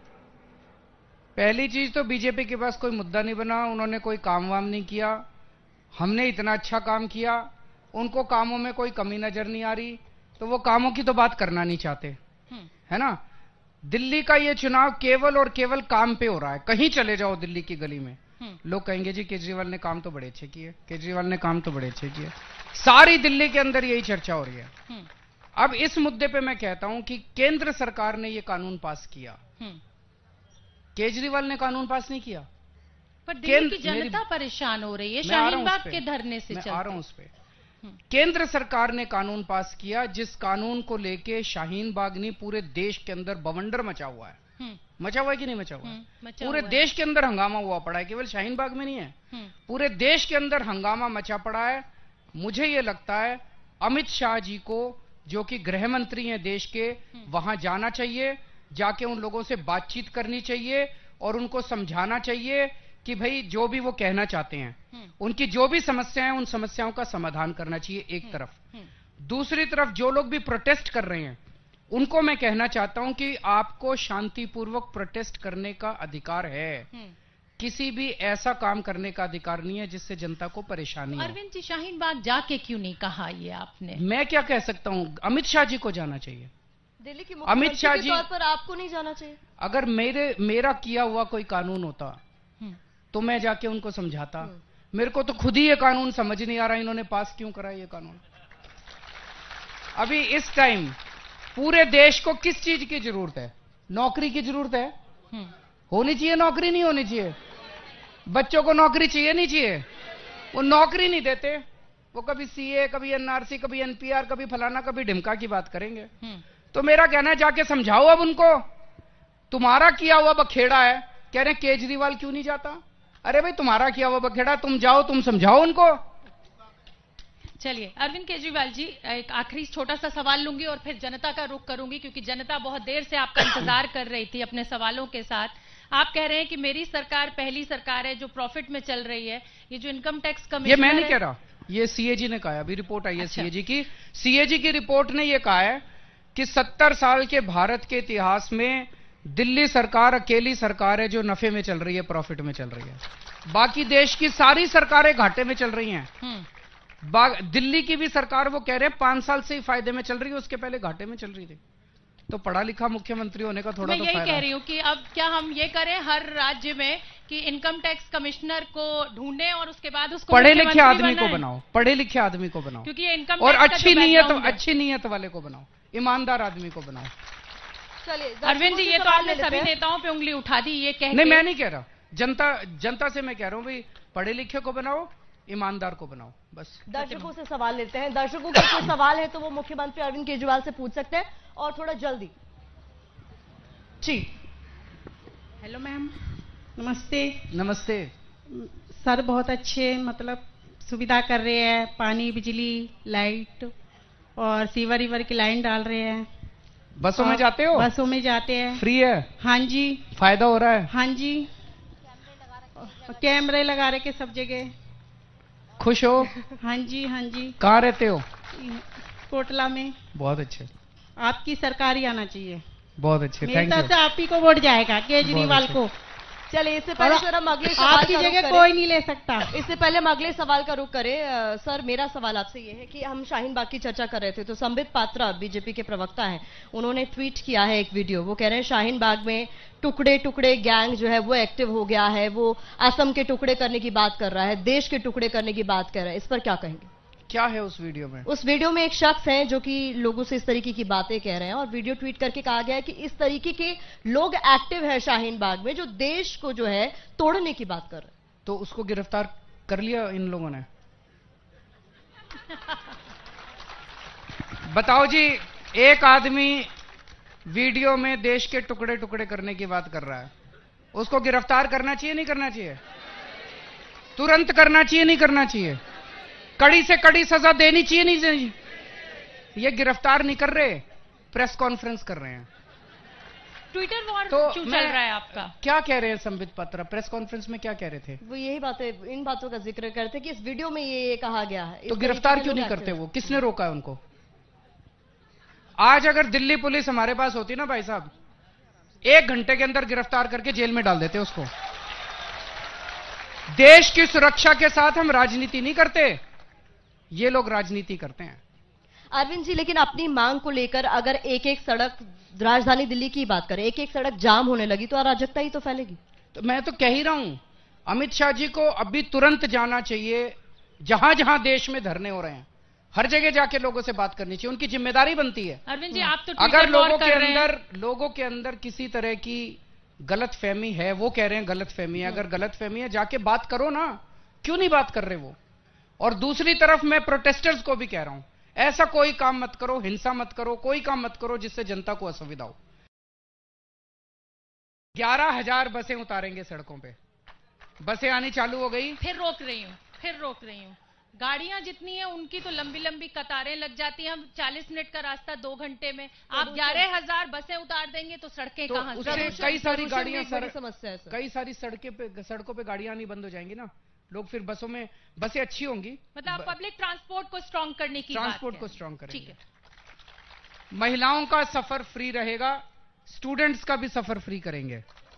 पहली चीज तो बीजेपी के पास कोई मुद्दा नहीं बना, उन्होंने कोई काम वाम नहीं किया। हमने इतना अच्छा काम किया, उनको कामों में कोई कमी नजर नहीं आ रही, तो वो कामों की तो बात करना नहीं चाहते, है ना। दिल्ली का ये चुनाव केवल और केवल काम पे हो रहा है। कहीं चले जाओ दिल्ली की गली में, लोग कहेंगे जी केजरीवाल ने काम तो बड़े अच्छे किए, केजरीवाल ने काम तो बड़े अच्छे किए। सारी दिल्ली के अंदर यही चर्चा हो रही है। अब इस मुद्दे पे मैं कहता हूं कि केंद्र सरकार ने ये कानून पास किया, केजरीवाल ने कानून पास नहीं किया। पर दिल्ली की जनता परेशान हो रही है शाहीन बाग के धरने से। मैं आ रहा हूं उस पे। केंद्र सरकार ने कानून पास किया, जिस कानून को लेके शाहीन बाग नहीं पूरे देश के अंदर बवंडर मचा हुआ है। मचा हुआ है कि नहीं मचा हुआ है? पूरे देश के अंदर हंगामा हुआ पड़ा है, केवल शाहीन बाग में नहीं है, पूरे देश के अंदर हंगामा मचा पड़ा है। मुझे ये लगता है अमित शाह जी को, जो कि गृह मंत्री हैं देश के, वहां जाना चाहिए, जाके उन लोगों से बातचीत करनी चाहिए और उनको समझाना चाहिए कि भाई जो भी वो कहना चाहते हैं, उनकी जो भी समस्याएं हैं, उन समस्याओं का समाधान करना चाहिए एक तरफ। दूसरी तरफ जो लोग भी प्रोटेस्ट कर रहे हैं, उनको मैं कहना चाहता हूं कि आपको शांतिपूर्वक प्रोटेस्ट करने का अधिकार है, किसी भी ऐसा काम करने का अधिकार नहीं है जिससे जनता को परेशानी हो। अरविंद जी, शाहीन बाग जाके क्यों नहीं कहा ये आपने? मैं क्या कह सकता हूं, अमित शाह जी को जाना चाहिए। दिल्ली की अमित शाह जी तौर पर आपको नहीं जाना चाहिए? अगर मेरा किया हुआ कोई कानून होता तो मैं जाके उनको समझाता। मेरे को तो खुद ही ये कानून समझ नहीं आ रहा, इन्होंने पास क्यों करा ये कानून। अभी इस टाइम पूरे देश को किस चीज की जरूरत है? नौकरी की जरूरत है। होनी चाहिए नौकरी, नहीं होनी चाहिए? बच्चों को नौकरी चाहिए नहीं चाहिए? वो नौकरी नहीं देते, वो कभी सीए, कभी एनआरसी, कभी एनपीआर, कभी फलाना, कभी ढिमका की बात करेंगे। तो मेरा कहना है जाके समझाओ अब उनको। तुम्हारा किया हुआ बखेड़ा है, कह रहे हैं केजरीवाल क्यों नहीं जाता। अरे भाई तुम्हारा किया हुआ बखेड़ा, तुम जाओ, तुम समझाओ उनको। चलिए अरविंद केजरीवाल जी, एक आखिरी छोटा सा सवाल लूंगी और फिर जनता का रुख करूंगी, क्योंकि जनता बहुत देर से आपका इंतजार कर रही थी अपने सवालों के साथ। आप कह रहे हैं कि मेरी सरकार पहली सरकार है जो प्रॉफिट में चल रही है। ये जो इनकम टैक्स कमिश्नर, ये मैं नहीं कह रहा, ये सीएजी ने कहा है, अभी रिपोर्ट आई है सीएजी की। सीएजी की रिपोर्ट ने यह कहा है कि 70 साल के भारत के इतिहास में दिल्ली सरकार अकेली सरकार है जो नफे में चल रही है, प्रॉफिट में चल रही है। बाकी देश की सारी सरकारें घाटे में चल रही हैं। दिल्ली की भी सरकार, वो कह रहे हैं 5 साल से ही फायदे में चल रही है, उसके पहले घाटे में चल रही थी। तो पढ़ा लिखा मुख्यमंत्री होने का थोड़ा मैं तो यही फायदा कह रही हूं कि अब क्या हम ये करें हर राज्य में कि इनकम टैक्स कमिश्नर को ढूंढें और उसके बाद उसको पढ़े लिखे आदमी को बनाओ, पढ़े लिखे आदमी को बनाओ, क्योंकि ये इनकम और अच्छी नीयत वाले को बनाओ, ईमानदार आदमी को बनाओ। चलिए अरविंद जी, ये तो आपने सभी नेताओं पे उंगली उठा दी, ये कह नहीं, मैं नहीं कह रहा, जनता से मैं कह रहा हूं भाई पढ़े लिखे को बनाओ, ईमानदार को बनाओ, बस। दर्शकों से सवाल लेते हैं। दर्शकों का कोई सवाल है तो वो मुख्यमंत्री अरविंद केजरीवाल से पूछ सकते हैं, और थोड़ा जल्दी। जी, हेलो मैम, नमस्ते। नमस्ते सर, बहुत अच्छे मतलब सुविधा कर रहे हैं, पानी, बिजली, लाइट और सीवर वीवर की लाइन डाल रहे हैं। बसों में जाते हो? बसों में जाते हैं। फ्री है? हाँ जी। फायदा हो रहा है? हाँ जी। कैमरे लगा रखे सब जगह। खुश हो? हाँ जी, हाँ जी। कहाँ रहते हो? कोटला में। बहुत अच्छे। आपकी सरकार ही आना चाहिए। बहुत अच्छे, मेरी थैंक तरफ यू। से आप ही को वोट जाएगा, केजरीवाल को। चलिए, इससे पहले सर हम अगले सवाल आपकी का रुख जगह करें। कोई नहीं ले सकता। इससे पहले हम अगले सवाल का रुख करें। सर, मेरा सवाल आपसे ये है कि हम शाहीन बाग की चर्चा कर रहे थे, तो संबित पात्रा बीजेपी के प्रवक्ता हैं, उन्होंने ट्वीट किया है एक वीडियो। वो कह रहे हैं शाहीन बाग में टुकड़े टुकड़े गैंग जो है वो एक्टिव हो गया है, वो असम के टुकड़े करने की बात कर रहा है, देश के टुकड़े करने की बात कर रहा है। इस पर क्या कहेंगे? क्या है उस वीडियो में? उस वीडियो में एक शख्स है जो कि लोगों से इस तरीके की बातें कह रहे हैं, और वीडियो ट्वीट करके कहा गया है कि इस तरीके के लोग एक्टिव है शाहीन बाग में जो देश को जो है तोड़ने की बात कर रहे हैं। तो उसको गिरफ्तार कर लिया इन लोगों ने? बताओ जी, एक आदमी वीडियो में देश के टुकड़े टुकड़े करने की बात कर रहा है, उसको गिरफ्तार करना चाहिए नहीं करना चाहिए? तुरंत करना चाहिए नहीं करना चाहिए? कड़ी से कड़ी सजा देनी चाहिए नहीं चाहिए? ये गिरफ्तार नहीं कर रहे, प्रेस कॉन्फ्रेंस कर रहे हैं। ट्विटर वॉर तो क्यों चल रहा है आपका? क्या कह रहे हैं संबित पात्रा? प्रेस कॉन्फ्रेंस में क्या कह रहे थे? वो यही बातें, इन बातों का जिक्र करते कि इस वीडियो में ये कहा गया है। तो गिरफ्तार क्यों नहीं करते? वो किसने रोका है उनको? आज अगर दिल्ली पुलिस हमारे पास होती ना भाई साहब, 1 घंटे के अंदर गिरफ्तार करके जेल में डाल देते उसको। देश की सुरक्षा के साथ हम राजनीति नहीं करते, ये लोग राजनीति करते हैं। अरविंद जी, लेकिन अपनी मांग को लेकर अगर एक एक सड़क, राजधानी दिल्ली की बात करें, एक एक सड़क जाम होने लगी तो अराजकता ही तो फैलेगी। तो मैं तो कह ही रहा हूं, अमित शाह जी को अभी तुरंत जाना चाहिए जहां जहां देश में धरने हो रहे हैं, हर जगह जाके लोगों से बात करनी चाहिए, उनकी जिम्मेदारी बनती है। अरविंद जी, आप तो अगर ट्विटर वॉर कर रहे हैं। लोगों के अंदर किसी तरह की गलत फहमी है, वो कह रहे हैं गलत फहमी है, अगर गलत फहमी है जाके बात करो ना, क्यों नहीं बात कर रहे वो। और दूसरी तरफ मैं प्रोटेस्टर्स को भी कह रहा हूं, ऐसा कोई काम मत करो, हिंसा मत करो, कोई काम मत करो जिससे जनता को असुविधा हो। 11,000 बसें उतारेंगे सड़कों पे, बसें आनी चालू हो गई, फिर रोक रही हूँ। गाड़ियां जितनी हैं उनकी तो लंबी लंबी कतारें लग जाती हैं। हम 40 मिनट का रास्ता 2 घंटे में, आप 11,000 बसें उतार देंगे तो सड़कें तो कहां से? कई सारी गाड़ियां समस्या है सर। कई सारी सड़कों पे गाड़ियां आनी बंद हो जाएंगी ना, लोग फिर बसें अच्छी होंगी। मतलब आप पब्लिक ट्रांसपोर्ट को स्ट्रांग करने की ट्रांसपोर्ट को स्ट्रांग करेंगे। ठीक है। महिलाओं का सफर फ्री रहेगा, स्टूडेंट्स का भी सफर फ्री करेंगे।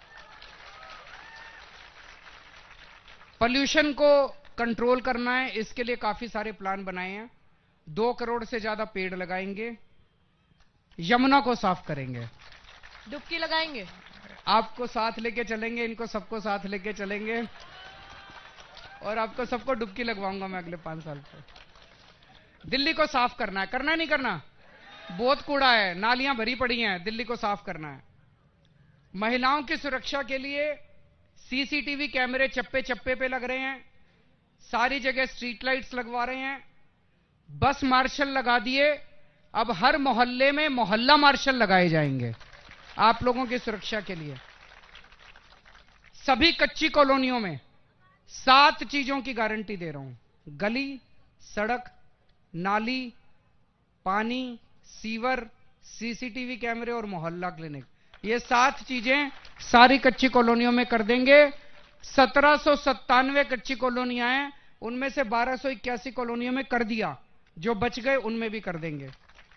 पोल्यूशन को कंट्रोल करना है, इसके लिए काफी सारे प्लान बनाए हैं। 2 करोड़ से ज्यादा पेड़ लगाएंगे, यमुना को साफ करेंगे, डुबकी लगाएंगे, आपको साथ लेके चलेंगे, इनको सबको साथ लेके चलेंगे और आपको सबको डुबकी लगवाऊंगा मैं अगले 5 साल पे। दिल्ली को साफ करना है, करना नहीं करना? बहुत कूड़ा है, नालियां भरी पड़ी हैं, दिल्ली को साफ करना है। महिलाओं की सुरक्षा के लिए सीसीटीवी कैमरे चप्पे चप्पे पे लग रहे हैं, सारी जगह स्ट्रीट लाइट्स लगवा रहे हैं, बस मार्शल लगा दिए, अब हर मोहल्ले में मोहल्ला मार्शल लगाए जाएंगे आप लोगों की सुरक्षा के लिए। सभी कच्ची कॉलोनियों में 7 चीजों की गारंटी दे रहा हूं, गली, सड़क, नाली, पानी, सीवर, सीसीटीवी कैमरे और मोहल्ला क्लिनिक, ये 7 चीजें सारी कच्ची कॉलोनियों में कर देंगे। 1797 कच्ची कॉलोनियां हैं, उनमें से 1281 कॉलोनियों में कर दिया, जो बच गए उनमें भी कर देंगे।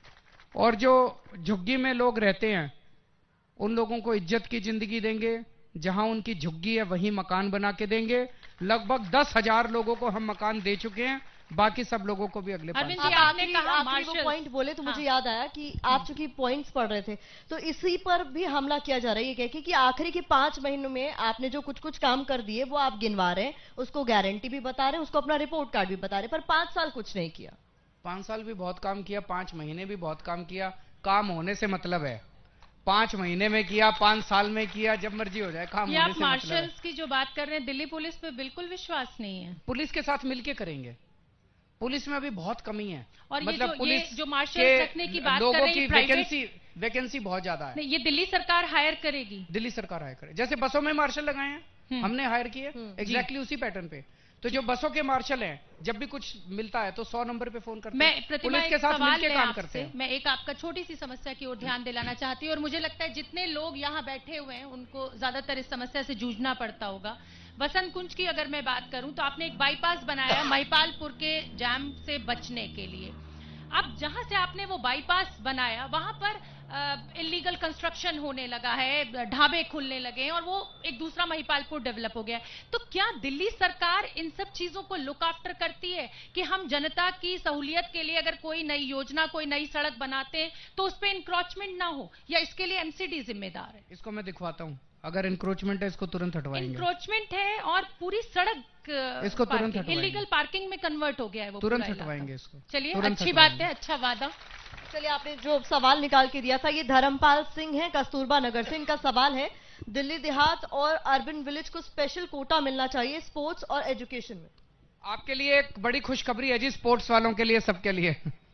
और जो झुग्गी में लोग रहते हैं उन लोगों को इज्जत की जिंदगी देंगे, जहां उनकी झुग्गी है वहीं मकान बना के देंगे। लगभग 10,000 लोगों को हम मकान दे चुके हैं, बाकी सब लोगों को भी अगले 5 जी, आपने कहा आखिरी वो पॉइंट बोले तो मुझे याद आया कि आप चूंकि पॉइंट्स पढ़ रहे थे तो इसी पर भी हमला किया जा रहा है, ये कह के कि आखिरी के 5 महीनों में आपने जो कुछ कुछ काम कर दिए वो आप गिनवा रहे हैं, उसको गारंटी भी बता रहे हैं, उसको अपना रिपोर्ट कार्ड भी बता रहे हैं, पर 5 साल कुछ नहीं किया। 5 साल भी बहुत काम किया, 5 महीने भी बहुत काम किया। काम होने से मतलब है, 5 महीने में किया, 5 साल में किया, जब मर्जी हो जाए, काम होने से मतलब है। मार्शल्स की जो बात कर रहे हैं, दिल्ली पुलिस पे बिल्कुल विश्वास नहीं है। पुलिस के साथ मिलके करेंगे, पुलिस में अभी बहुत कमी है। और मतलब ये जो मार्शल रखने की बात कर रहे हैं, लोगों की वैकेंसी बहुत ज्यादा है। ये दिल्ली सरकार हायर करेगी। दिल्ली सरकार हायर करे, जैसे बसों में मार्शल लगाए हैं हमने हायर किए, एग्जैक्टली उसी पैटर्न पे। तो जो बसों के मार्शल हैं, जब भी कुछ मिलता है तो 100 नंबर पे फोन करते हैं, पुलिस के साथ मिलकर काम करते हैं। मैं एक आपका छोटी सी समस्या की ओर ध्यान दिलाना चाहती हूँ, और मुझे लगता है जितने लोग यहाँ बैठे हुए हैं उनको ज्यादातर इस समस्या से जूझना पड़ता होगा। बसंत कुंज की अगर मैं बात करूं तो आपने एक बाईपास बनाया महिपालपुर के जाम से बचने के लिए। अब जहां से आपने वो बाईपास बनाया वहां पर इलीगल कंस्ट्रक्शन होने लगा है, ढाबे खुलने लगे हैं और वो एक दूसरा महिपालपुर डेवलप हो गया है। तो क्या दिल्ली सरकार इन सब चीजों को लुक आफ्टर करती है कि हम जनता की सहूलियत के लिए अगर कोई नई योजना, कोई नई सड़क बनाते हैं तो उस पर इंक्रोचमेंट ना हो, या इसके लिए एमसीडी जिम्मेदार है? इसको मैं दिखवाता हूं, अगर इंक्रोचमेंट है इसको तुरंत हटवाएंगे। इंक्रोचमेंट है और पूरी सड़क इसको तुरंत हटवाएंगे, इलीगल पार्किंग में कन्वर्ट हो गया है वो, तुरंत हटवाएंगे इसको। चलिए, अच्छी बात है, अच्छा वादा। चलिए, आपने जो सवाल निकाल के दिया था, ये धर्मपाल सिंह है कस्तूरबा नगर से। इनका सवाल है, दिल्ली देहात और अर्बन विलेज को स्पेशल कोटा मिलना चाहिए स्पोर्ट्स और एजुकेशन में। आपके लिए एक बड़ी खुशखबरी है जी, स्पोर्ट्स वालों के लिए, सबके लिए।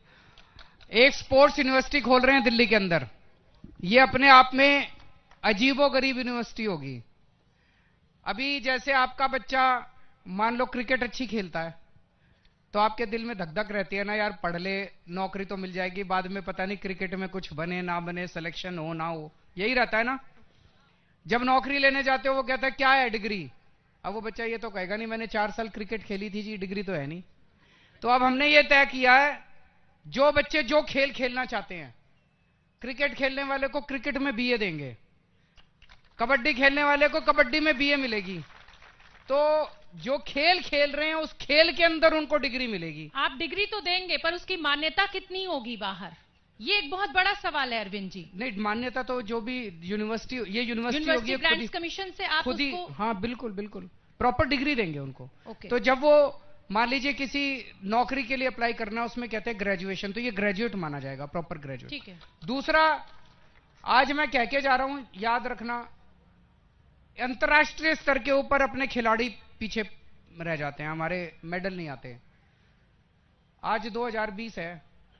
एक स्पोर्ट्स यूनिवर्सिटी खोल रहे हैं दिल्ली के अंदर। ये अपने आप में अजीबोगरीब यूनिवर्सिटी होगी। अभी जैसे आपका बच्चा मान लो क्रिकेट अच्छी खेलता है तो आपके दिल में धक धक रहती है ना, यार पढ़ ले, नौकरी तो मिल जाएगी, बाद में पता नहीं क्रिकेट में कुछ बने ना बने, सिलेक्शन हो ना हो, यही रहता है ना। जब नौकरी लेने जाते हो वो कहता है क्या है डिग्री, अब वो बच्चा ये तो कहेगा नहीं मैंने 4 साल क्रिकेट खेली थी जी, डिग्री तो है नहीं। तो अब हमने ये तय किया है, जो बच्चे जो खेल खेलना चाहते हैं, क्रिकेट खेलने वाले को क्रिकेट में बीए देंगे, कबड्डी खेलने वाले को कबड्डी में बीए मिलेगी, तो जो खेल खेल रहे हैं उस खेल के अंदर उनको डिग्री मिलेगी। आप डिग्री तो देंगे पर उसकी मान्यता कितनी होगी बाहर, ये एक बहुत बड़ा सवाल है अरविंद जी। नहीं, मान्यता तो जो भी यूनिवर्सिटी, ये यूनिवर्सिटी होगी ग्रांट्स कमीशन से आप खुद ही, उसको... हाँ बिल्कुल बिल्कुल प्रॉपर डिग्री देंगे उनको। तो जब वो मान लीजिए किसी नौकरी के लिए अप्लाई करना है, उसमें कहते हैं ग्रेजुएशन, तो ये ग्रेजुएट माना जाएगा, प्रॉपर ग्रेजुएट। ठीक है। दूसरा, आज मैं कह के जा रहा हूं, याद रखना, अंतर्राष्ट्रीय स्तर के ऊपर अपने खिलाड़ी पीछे रह जाते हैं, हमारे मेडल नहीं आते। आज 2020 है,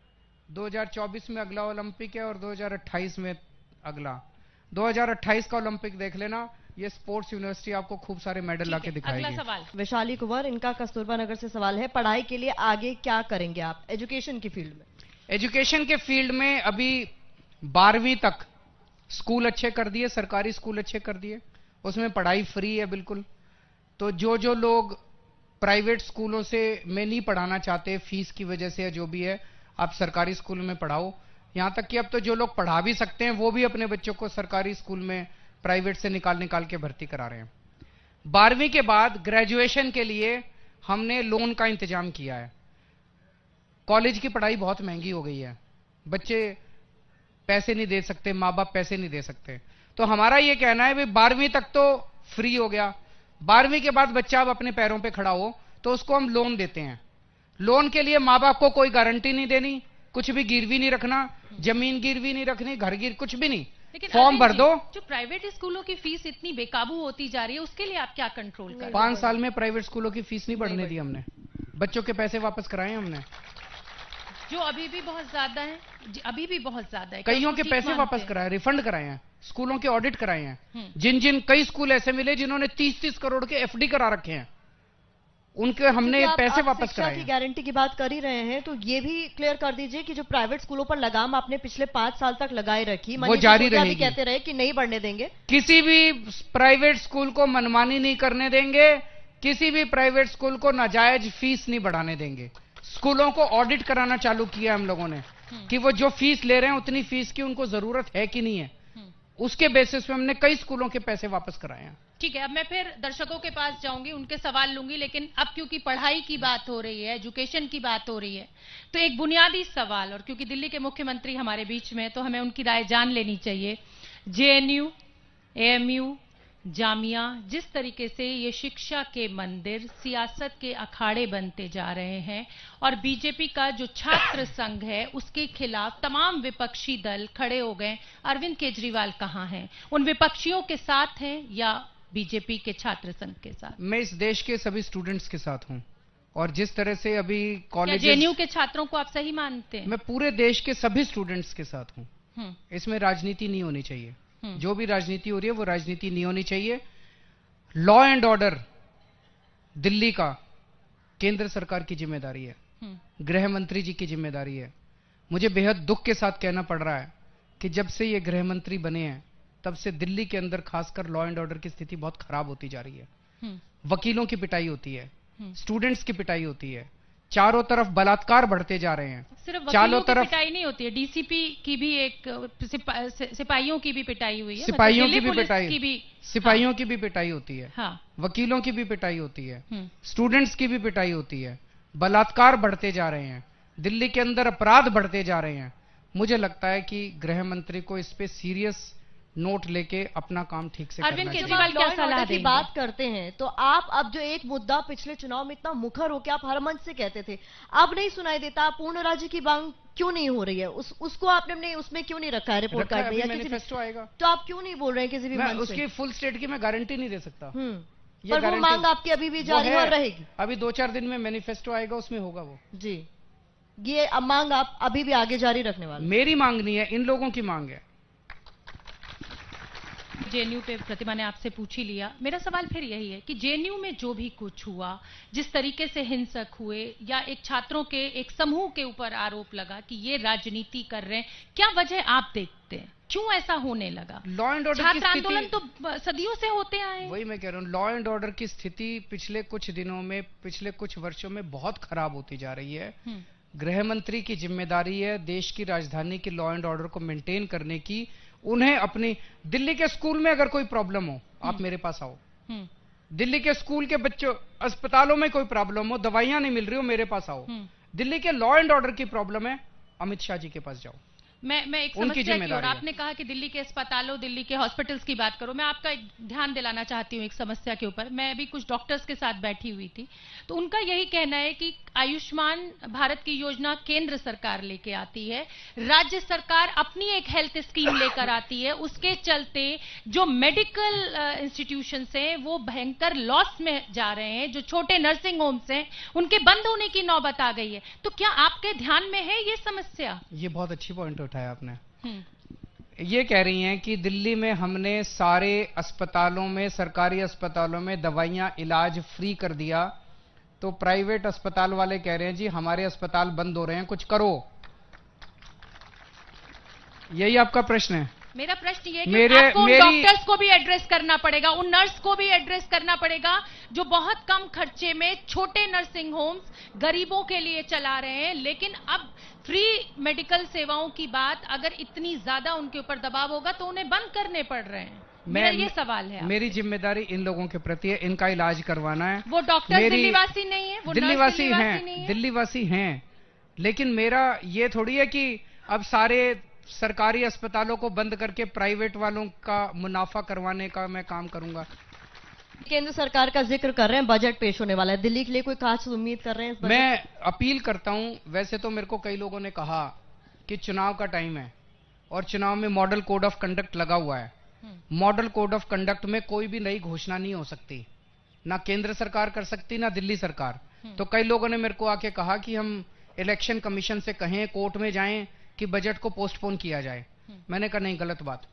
2024 में अगला ओलंपिक है और 2028 में अगला। 2028 का ओलंपिक देख लेना, ये स्पोर्ट्स यूनिवर्सिटी आपको खूब सारे मेडल लाके दिखाएगी। अगला सवाल वैशाली कुंवर, इनका कस्तूरबा नगर से सवाल है, पढ़ाई के लिए आगे क्या करेंगे आप एजुकेशन की फील्ड में? एजुकेशन के फील्ड में अभी 12वीं तक स्कूल अच्छे कर दिए, सरकारी स्कूल अच्छे कर दिए, उसमें पढ़ाई फ्री है बिल्कुल। तो जो लोग प्राइवेट स्कूलों से में नहीं पढ़ाना चाहते फीस की वजह से या जो भी है, आप सरकारी स्कूल में पढ़ाओ। यहां तक कि अब तो जो लोग पढ़ा भी सकते हैं वो भी अपने बच्चों को सरकारी स्कूल में प्राइवेट से निकाल के भर्ती करा रहे हैं। 12वीं के बाद ग्रेजुएशन के लिए हमने लोन का इंतजाम किया है। कॉलेज की पढ़ाई बहुत महंगी हो गई है, बच्चे पैसे नहीं दे सकते, माँ बाप पैसे नहीं दे सकते। तो हमारा ये कहना है भाई 12वीं तक तो फ्री हो गया, 12वीं के बाद बच्चा अब अपने पैरों पे खड़ा हो तो उसको हम लोन देते हैं। लोन के लिए माँ बाप को कोई गारंटी नहीं देनी, कुछ भी गिरवी नहीं रखना, जमीन गिरवी नहीं रखनी, घर गिर कुछ भी नहीं, लेकिन फॉर्म भर दो। जो प्राइवेट स्कूलों की फीस इतनी बेकाबू होती जा रही है, उसके लिए आप क्या कंट्रोल कर रहे हैं? 5 साल में प्राइवेट स्कूलों की फीस नहीं बढ़ने दी हमने, बच्चों के पैसे वापस कराए हमने। जो अभी भी बहुत ज्यादा है, अभी भी बहुत ज्यादा है। कईयों के पैसे वापस कराए, रिफंड कराए हैं, स्कूलों के ऑडिट कराए हैं। जिन कई स्कूल ऐसे मिले जिन्होंने 30-30 करोड़ के एफडी करा रखे हैं, उनके हमने पैसे वापस कराए। की गारंटी की बात कर ही रहे हैं, तो ये भी क्लियर कर दीजिए कि जो प्राइवेट स्कूलों पर लगाम आपने पिछले 5 साल तक लगाए रखी, वो जारी रहेगी। कहते रहे कि नहीं बढ़ने देंगे, किसी भी प्राइवेट स्कूल को मनमानी नहीं करने देंगे, किसी भी प्राइवेट स्कूल को नाजायज फीस नहीं बढ़ाने देंगे। स्कूलों को ऑडिट कराना चालू किया हम लोगों ने कि वो जो फीस ले रहे हैं उतनी फीस की उनको जरूरत है कि नहीं है, उसके बेसिस पे हमने कई स्कूलों के पैसे वापस कराए हैं। ठीक है, अब मैं फिर दर्शकों के पास जाऊंगी, उनके सवाल लूंगी, लेकिन अब क्योंकि पढ़ाई की बात हो रही है, एजुकेशन की बात हो रही है, तो एक बुनियादी सवाल, और क्योंकि दिल्ली के मुख्यमंत्री हमारे बीच में, तो हमें उनकी राय जान लेनी चाहिए। जेएनयू, एएमयू, जामिया, जिस तरीके से ये शिक्षा के मंदिर सियासत के अखाड़े बनते जा रहे हैं और बीजेपी का जो छात्र संघ है उसके खिलाफ तमाम विपक्षी दल खड़े हो गए, अरविंद केजरीवाल कहां हैं? उन विपक्षियों के साथ हैं या बीजेपी के छात्र संघ के साथ? मैं इस देश के सभी स्टूडेंट्स के साथ हूं, और जिस तरह से अभी कॉलेज जेएनयू के छात्रों को आप सही मानते हैं? मैं पूरे देश के सभी स्टूडेंट्स के साथ हूं। इसमें राजनीति नहीं होनी चाहिए, जो भी राजनीति हो रही है वो राजनीति नहीं होनी चाहिए। लॉ एंड ऑर्डर दिल्ली का केंद्र सरकार की जिम्मेदारी है, गृह मंत्री जी की जिम्मेदारी है। मुझे बेहद दुख के साथ कहना पड़ रहा है कि जब से ये गृह मंत्री बने हैं तब से दिल्ली के अंदर खासकर लॉ एंड ऑर्डर की स्थिति बहुत खराब होती जा रही है। वकीलों की पिटाई होती है, स्टूडेंट्स की पिटाई होती है, चारों तरफ बलात्कार बढ़ते जा रहे हैं। सिर्फ वकीलों की पिटाई नहीं होती है, डीसीपी की भी एक सिपाहियों की भी पिटाई हुई है, सिपाहियों की भी पिटाई, सिपाहियों की भी पिटाई होती है, हाँ, वकीलों की भी पिटाई होती है, स्टूडेंट्स की भी पिटाई होती है, बलात्कार बढ़ते जा रहे हैं, दिल्ली के अंदर अपराध बढ़ते जा रहे हैं। मुझे लगता है कि गृह मंत्री को इस पे सीरियस नोट लेके अपना काम ठीक से अरविंद करना चाहिए। केजरीवाल क्या सलाह की बात करते हैं तो आप अब जो एक मुद्दा पिछले चुनाव में इतना मुखर होकर आप हर मंच से कहते थे, अब नहीं सुनाई देता, पूर्ण राज्य की मांग क्यों नहीं हो रही है? उसको आपने उसमें क्यों नहीं रखा है रिपोर्ट कार्ड में? मैनिफेस्टो आएगा तो आप क्यों नहीं बोल रहे हैं किसी भी मंच से? उसकी फुल स्टेट की मैं गारंटी नहीं दे सकता, पर वो मांग आपकी अभी भी जारी और रहेगी। अभी 2-4 दिन में मैनिफेस्टो आएगा, उसमें होगा वो जी। ये मांग आप अभी भी आगे जारी रखने वाले? मेरी मांग नहीं है, इन लोगों की मांग है। जेएनयू पे प्रतिमा ने आपसे पूछ ही लिया, मेरा सवाल फिर यही है कि जेएनयू में जो भी कुछ हुआ, जिस तरीके से हिंसक हुए या एक छात्रों के एक समूह के ऊपर आरोप लगा कि ये राजनीति कर रहे हैं, क्या वजह आप देखते हैं, क्यों ऐसा होने लगा? लॉ एंड ऑर्डर छात्र आंदोलन तो सदियों से होते आए। वही मैं कह रहा हूँ, लॉ एंड ऑर्डर की स्थिति पिछले कुछ दिनों में, पिछले कुछ वर्षों में बहुत खराब होती जा रही है। गृह मंत्री की जिम्मेदारी है देश की राजधानी की लॉ एंड ऑर्डर को मेंटेन करने की। उन्हें अपनी दिल्ली के स्कूल में अगर कोई प्रॉब्लम हो, आप मेरे पास आओ। दिल्ली के स्कूल के बच्चों, अस्पतालों में कोई प्रॉब्लम हो, दवाइयां नहीं मिल रही हो, मेरे पास आओ। दिल्ली के लॉ एंड ऑर्डर की प्रॉब्लम है, अमित शाह जी के पास जाओ। मैं एक उनकी समस्या की और जिम्मेदारी है। आपने कहा कि दिल्ली के अस्पतालों, दिल्ली के हॉस्पिटल्स की बात करो। मैं आपका ध्यान दिलाना चाहती हूँ एक समस्या के ऊपर। मैं अभी कुछ डॉक्टर्स के साथ बैठी हुई थी, तो उनका यही कहना है कि आयुष्मान भारत की योजना केंद्र सरकार लेके आती है, राज्य सरकार अपनी एक हेल्थ स्कीम लेकर आती है, उसके चलते जो मेडिकल इंस्टीट्यूशंस हैं वो भयंकर लॉस में जा रहे हैं। जो छोटे नर्सिंग होम्स हैं उनके बंद होने की नौबत आ गई है। तो क्या आपके ध्यान में है ये समस्या? ये बहुत अच्छी पॉइंट उठाया आपने। ये कह रही हैं कि दिल्ली में हमने सारे अस्पतालों में, सरकारी अस्पतालों में दवाइयां, इलाज फ्री कर दिया, तो प्राइवेट अस्पताल वाले कह रहे हैं जी हमारे अस्पताल बंद हो रहे हैं, कुछ करो। यही आपका प्रश्न है? मेरा प्रश्न ये है कि आपको उन डॉक्टर्स को भी एड्रेस करना पड़ेगा, उन नर्स को भी एड्रेस करना पड़ेगा जो बहुत कम खर्चे में छोटे नर्सिंग होम्स गरीबों के लिए चला रहे हैं। लेकिन अब फ्री मेडिकल सेवाओं की बात, अगर इतनी ज्यादा उनके ऊपर दबाव होगा तो उन्हें बंद करने पड़ रहे हैं। मेरा ये सवाल है। मेरी जिम्मेदारी इन लोगों के प्रति है, इनका इलाज करवाना है। वो डॉक्टर दिल्लीवासी नहीं है, वो दिल्लीवासी हैं, दिल्लीवासी हैं, लेकिन मेरा ये थोड़ी है कि अब सारे सरकारी अस्पतालों को बंद करके प्राइवेट वालों का मुनाफा करवाने का मैं काम करूंगा। केंद्र सरकार का जिक्र कर रहे हैं, बजट पेश होने वाला है, दिल्ली के लिए कोई खास उम्मीद कर रहे हैं इस बजट? मैं अपील करता हूं, वैसे तो मेरे को कई लोगों ने कहा कि चुनाव का टाइम है और चुनाव में मॉडल कोड ऑफ कंडक्ट लगा हुआ है। मॉडल कोड ऑफ कंडक्ट में कोई भी नई घोषणा नहीं हो सकती, ना केंद्र सरकार कर सकती ना दिल्ली सरकार। तो कई लोगों ने मेरे को आके कहा कि हम इलेक्शन कमीशन से कहें, कोर्ट में जाएं कि बजट को पोस्टपोन किया जाए। मैंने कहा नहीं, गलत बात।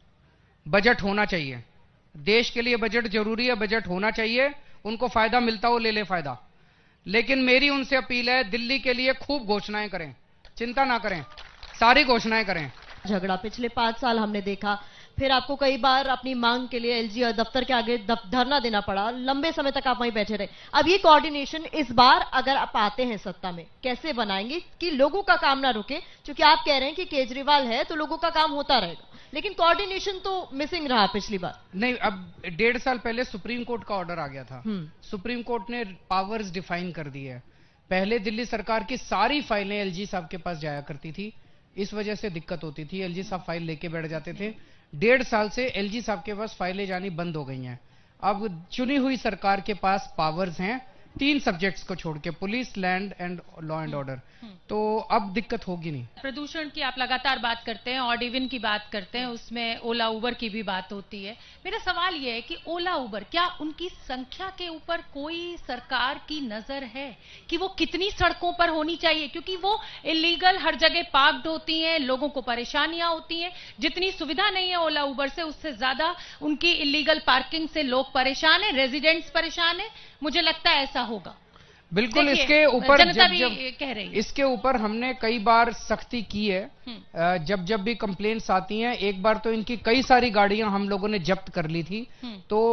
बजट होना चाहिए, देश के लिए बजट जरूरी है, बजट होना चाहिए। उनको फायदा मिलता हो ले ले फायदा, लेकिन मेरी उनसे अपील है दिल्ली के लिए खूब घोषणाएं करें, चिंता ना करें, सारी घोषणाएं करें। झगड़ा पिछले 5 साल हमने देखा, फिर आपको कई बार अपनी मांग के लिए एलजी दफ्तर के आगे धरना देना पड़ा, लंबे समय तक आप वहीं बैठे रहे। अब ये कोऑर्डिनेशन इस बार अगर आप आते हैं सत्ता में, कैसे बनाएंगे कि लोगों का काम ना रुके? क्योंकि आप कह रहे हैं कि केजरीवाल है तो लोगों का काम होता रहेगा, लेकिन कोऑर्डिनेशन तो मिसिंग रहा पिछली बार। नहीं, अब 1.5 साल पहले सुप्रीम कोर्ट का ऑर्डर आ गया था। सुप्रीम कोर्ट ने पावर्स डिफाइन कर दी है। पहले दिल्ली सरकार की सारी फाइलें एलजी साहब के पास जाया करती थी, इस वजह से दिक्कत होती थी, एलजी साहब फाइल लेके बैठ जाते थे। 1.5 साल से एलजी साहब के पास फाइलें जानी बंद हो गई हैं। अब चुनी हुई सरकार के पास पावर्स हैं 3 सब्जेक्ट्स को छोड़ के, police, land and law and order. तो अब दिक्कत होगी नहीं। प्रदूषण की आप लगातार बात करते हैं, ऑड इवन की बात करते हैं, उसमें ओला उबर की भी बात होती है। मेरा सवाल यह है कि ओला उबर, क्या उनकी संख्या के ऊपर कोई सरकार की नजर है कि वो कितनी सड़कों पर होनी चाहिए? क्योंकि वो इलीगल हर जगह पार्क्ड होती हैं, लोगों को परेशानियां होती हैं। जितनी सुविधा नहीं है ओला उबर से, उससे ज्यादा उनकी इलीगल पार्किंग से लोग परेशान है, रेजिडेंट्स परेशान है। मुझे लगता है ऐसा होगा। बिल्कुल, इसके ऊपर जनता भी कह रही है। इसके ऊपर हमने कई बार सख्ती की है। जब जब भी कंप्लेंट्स आती हैं, एक बार तो इनकी कई सारी गाड़ियां हम लोगों ने जब्त कर ली थी। तो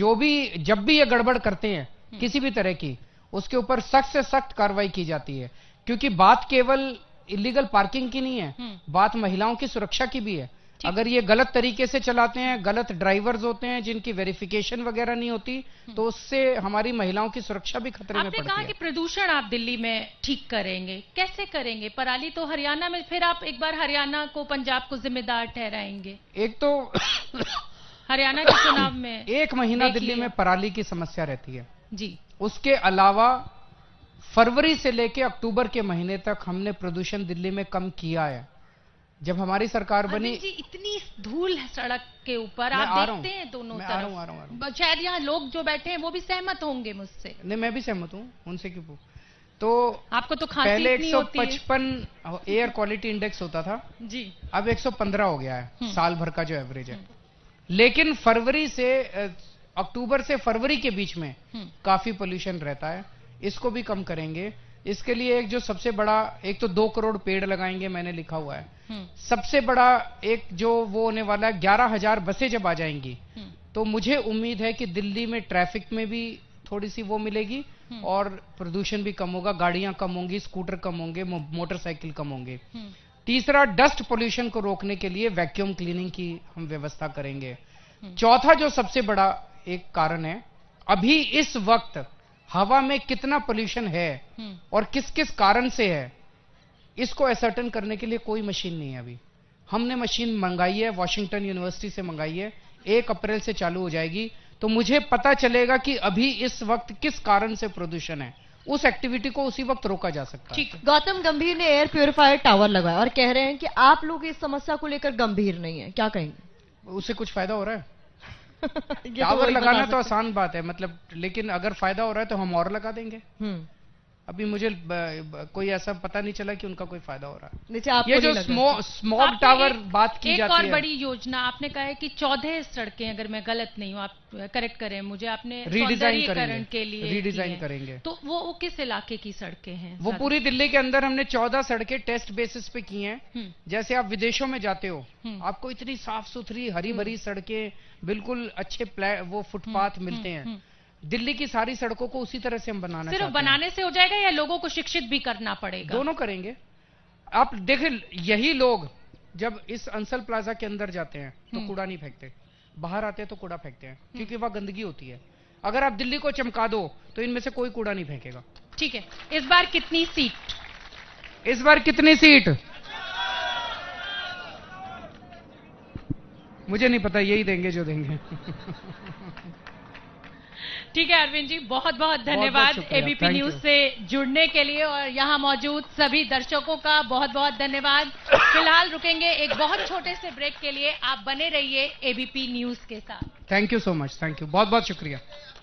जब भी ये गड़बड़ करते हैं किसी भी तरह की, उसके ऊपर सख्त से सख्त कार्रवाई की जाती है। क्योंकि बात केवल इलीगल पार्किंग की नहीं है, बात महिलाओं की सुरक्षा की भी है। अगर ये गलत तरीके से चलाते हैं, गलत ड्राइवर्स होते हैं जिनकी वेरिफिकेशन वगैरह नहीं होती, तो उससे हमारी महिलाओं की सुरक्षा भी खतरे में पड़ती है। आपने कहा कि प्रदूषण आप दिल्ली में ठीक करेंगे, कैसे करेंगे? पराली तो हरियाणा में, फिर आप एक बार हरियाणा को, पंजाब को जिम्मेदार ठहराएंगे? एक तो हरियाणा के चुनाव में 1 महीना दिल्ली में पराली की समस्या रहती है जी। उसके अलावा फरवरी से लेके अक्टूबर के महीने तक हमने प्रदूषण दिल्ली में कम किया है। जब हमारी सरकार बनी जी, इतनी धूल है सड़क के ऊपर, आप देखते हैं दोनों तरफ। शायद यहाँ लोग जो बैठे हैं वो भी सहमत होंगे मुझसे। नहीं, मैं भी सहमत हूँ, उनसे क्यों? तो आपको तो खांसी पहले इतनी होती है। 155 एयर क्वालिटी इंडेक्स होता था जी, अब 115 हो गया है साल भर का जो एवरेज है। लेकिन फरवरी से अक्टूबर से फरवरी के बीच में काफी पोल्यूशन रहता है, इसको भी कम करेंगे। इसके लिए एक जो सबसे बड़ा, एक तो 2 करोड़ पेड़ लगाएंगे, मैंने लिखा हुआ है। सबसे बड़ा एक जो वो होने वाला है, 11,000 बसें जब आ जाएंगी तो मुझे उम्मीद है कि दिल्ली में ट्रैफिक में भी थोड़ी सी वो मिलेगी और प्रदूषण भी कम होगा, गाड़ियां कम होंगी, स्कूटर कम होंगे, मोटरसाइकिल कम होंगे। तीसरा, डस्ट पोल्यूशन को रोकने के लिए वैक्यूम क्लीनिंग की हम व्यवस्था करेंगे। चौथा जो सबसे बड़ा एक कारण है, अभी इस वक्त हवा में कितना पोल्यूशन है और किस किस कारण से है, इसको असर्टेन करने के लिए कोई मशीन नहीं है अभी। हमने मशीन मंगाई है, वॉशिंगटन यूनिवर्सिटी से मंगाई है, 1 अप्रैल से चालू हो जाएगी। तो मुझे पता चलेगा कि अभी इस वक्त किस कारण से प्रदूषण है, उस एक्टिविटी को उसी वक्त रोका जा सकता है। ठीक है। गौतम गंभीर ने एयर प्योरीफायर टावर लगाया और कह रहे हैं कि आप लोग इस समस्या को लेकर गंभीर नहीं है, क्या कहेंगे? उससे कुछ फायदा हो रहा है? ये टावर वही लगाना बता तो सकते आसान बात है, मतलब, लेकिन अगर फायदा हो रहा है तो हम और लगा देंगे। हैं। अभी मुझे कोई ऐसा पता नहीं चला कि उनका कोई फायदा हो रहा है। नीचे आपको ये जो नहीं लगा? स्मॉग आपने टावर एक- बात की एक जाती और है, बड़ी योजना आपने कहा है कि 14 सड़कें, अगर मैं गलत नहीं हूँ, आप करेक्ट करें मुझे, आपने रीडिजाइन सौंदर्यीकरण के लिए करेंगे, रीडिजाइन की हैं। करेंगे। तो वो किस इलाके की सड़कें हैं? वो पूरी दिल्ली के अंदर हमने 14 सड़कें टेस्ट बेसिस पे की हैं। हम्म। जैसे आप विदेशों में जाते हो, हम्म। आपको इतनी साफ सुथरी हरी भरी सड़कें, बिल्कुल अच्छे वो फुटपाथ मिलते हैं। दिल्ली की सारी सड़कों को उसी तरह से हम बनाना सिर्फ चाहते हैं। बनाने से हो जाएगा या लोगों को शिक्षित भी करना पड़ेगा? दोनों करेंगे। आप देखें, यही लोग जब इस अंसल प्लाजा के अंदर जाते हैं तो कूड़ा नहीं फेंकते, बाहर आते हैं तो कूड़ा फेंकते हैं, क्योंकि वह गंदगी होती है। अगर आप दिल्ली को चमका दो तो इनमें से कोई कूड़ा नहीं फेंकेगा। ठीक है। इस बार कितनी सीट? इस बार कितनी सीट मुझे नहीं पता, यही देंगे जो देंगे। ठीक है अरविंद जी, बहुत बहुत धन्यवाद शुक्रिया। ABP Thank news you. से जुड़ने के लिए, और यहाँ मौजूद सभी दर्शकों का बहुत बहुत धन्यवाद। फिलहाल रुकेंगे एक बहुत छोटे से ब्रेक के लिए, आप बने रहिए एबीपी न्यूज के साथ। Thank you so much, thank you, बहुत बहुत शुक्रिया।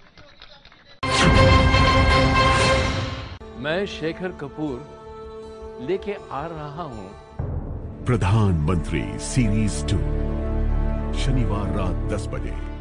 मैं शेखर कपूर लेके आ रहा हूं प्रधानमंत्री सीरीज 2 शनिवार रात 10 बजे।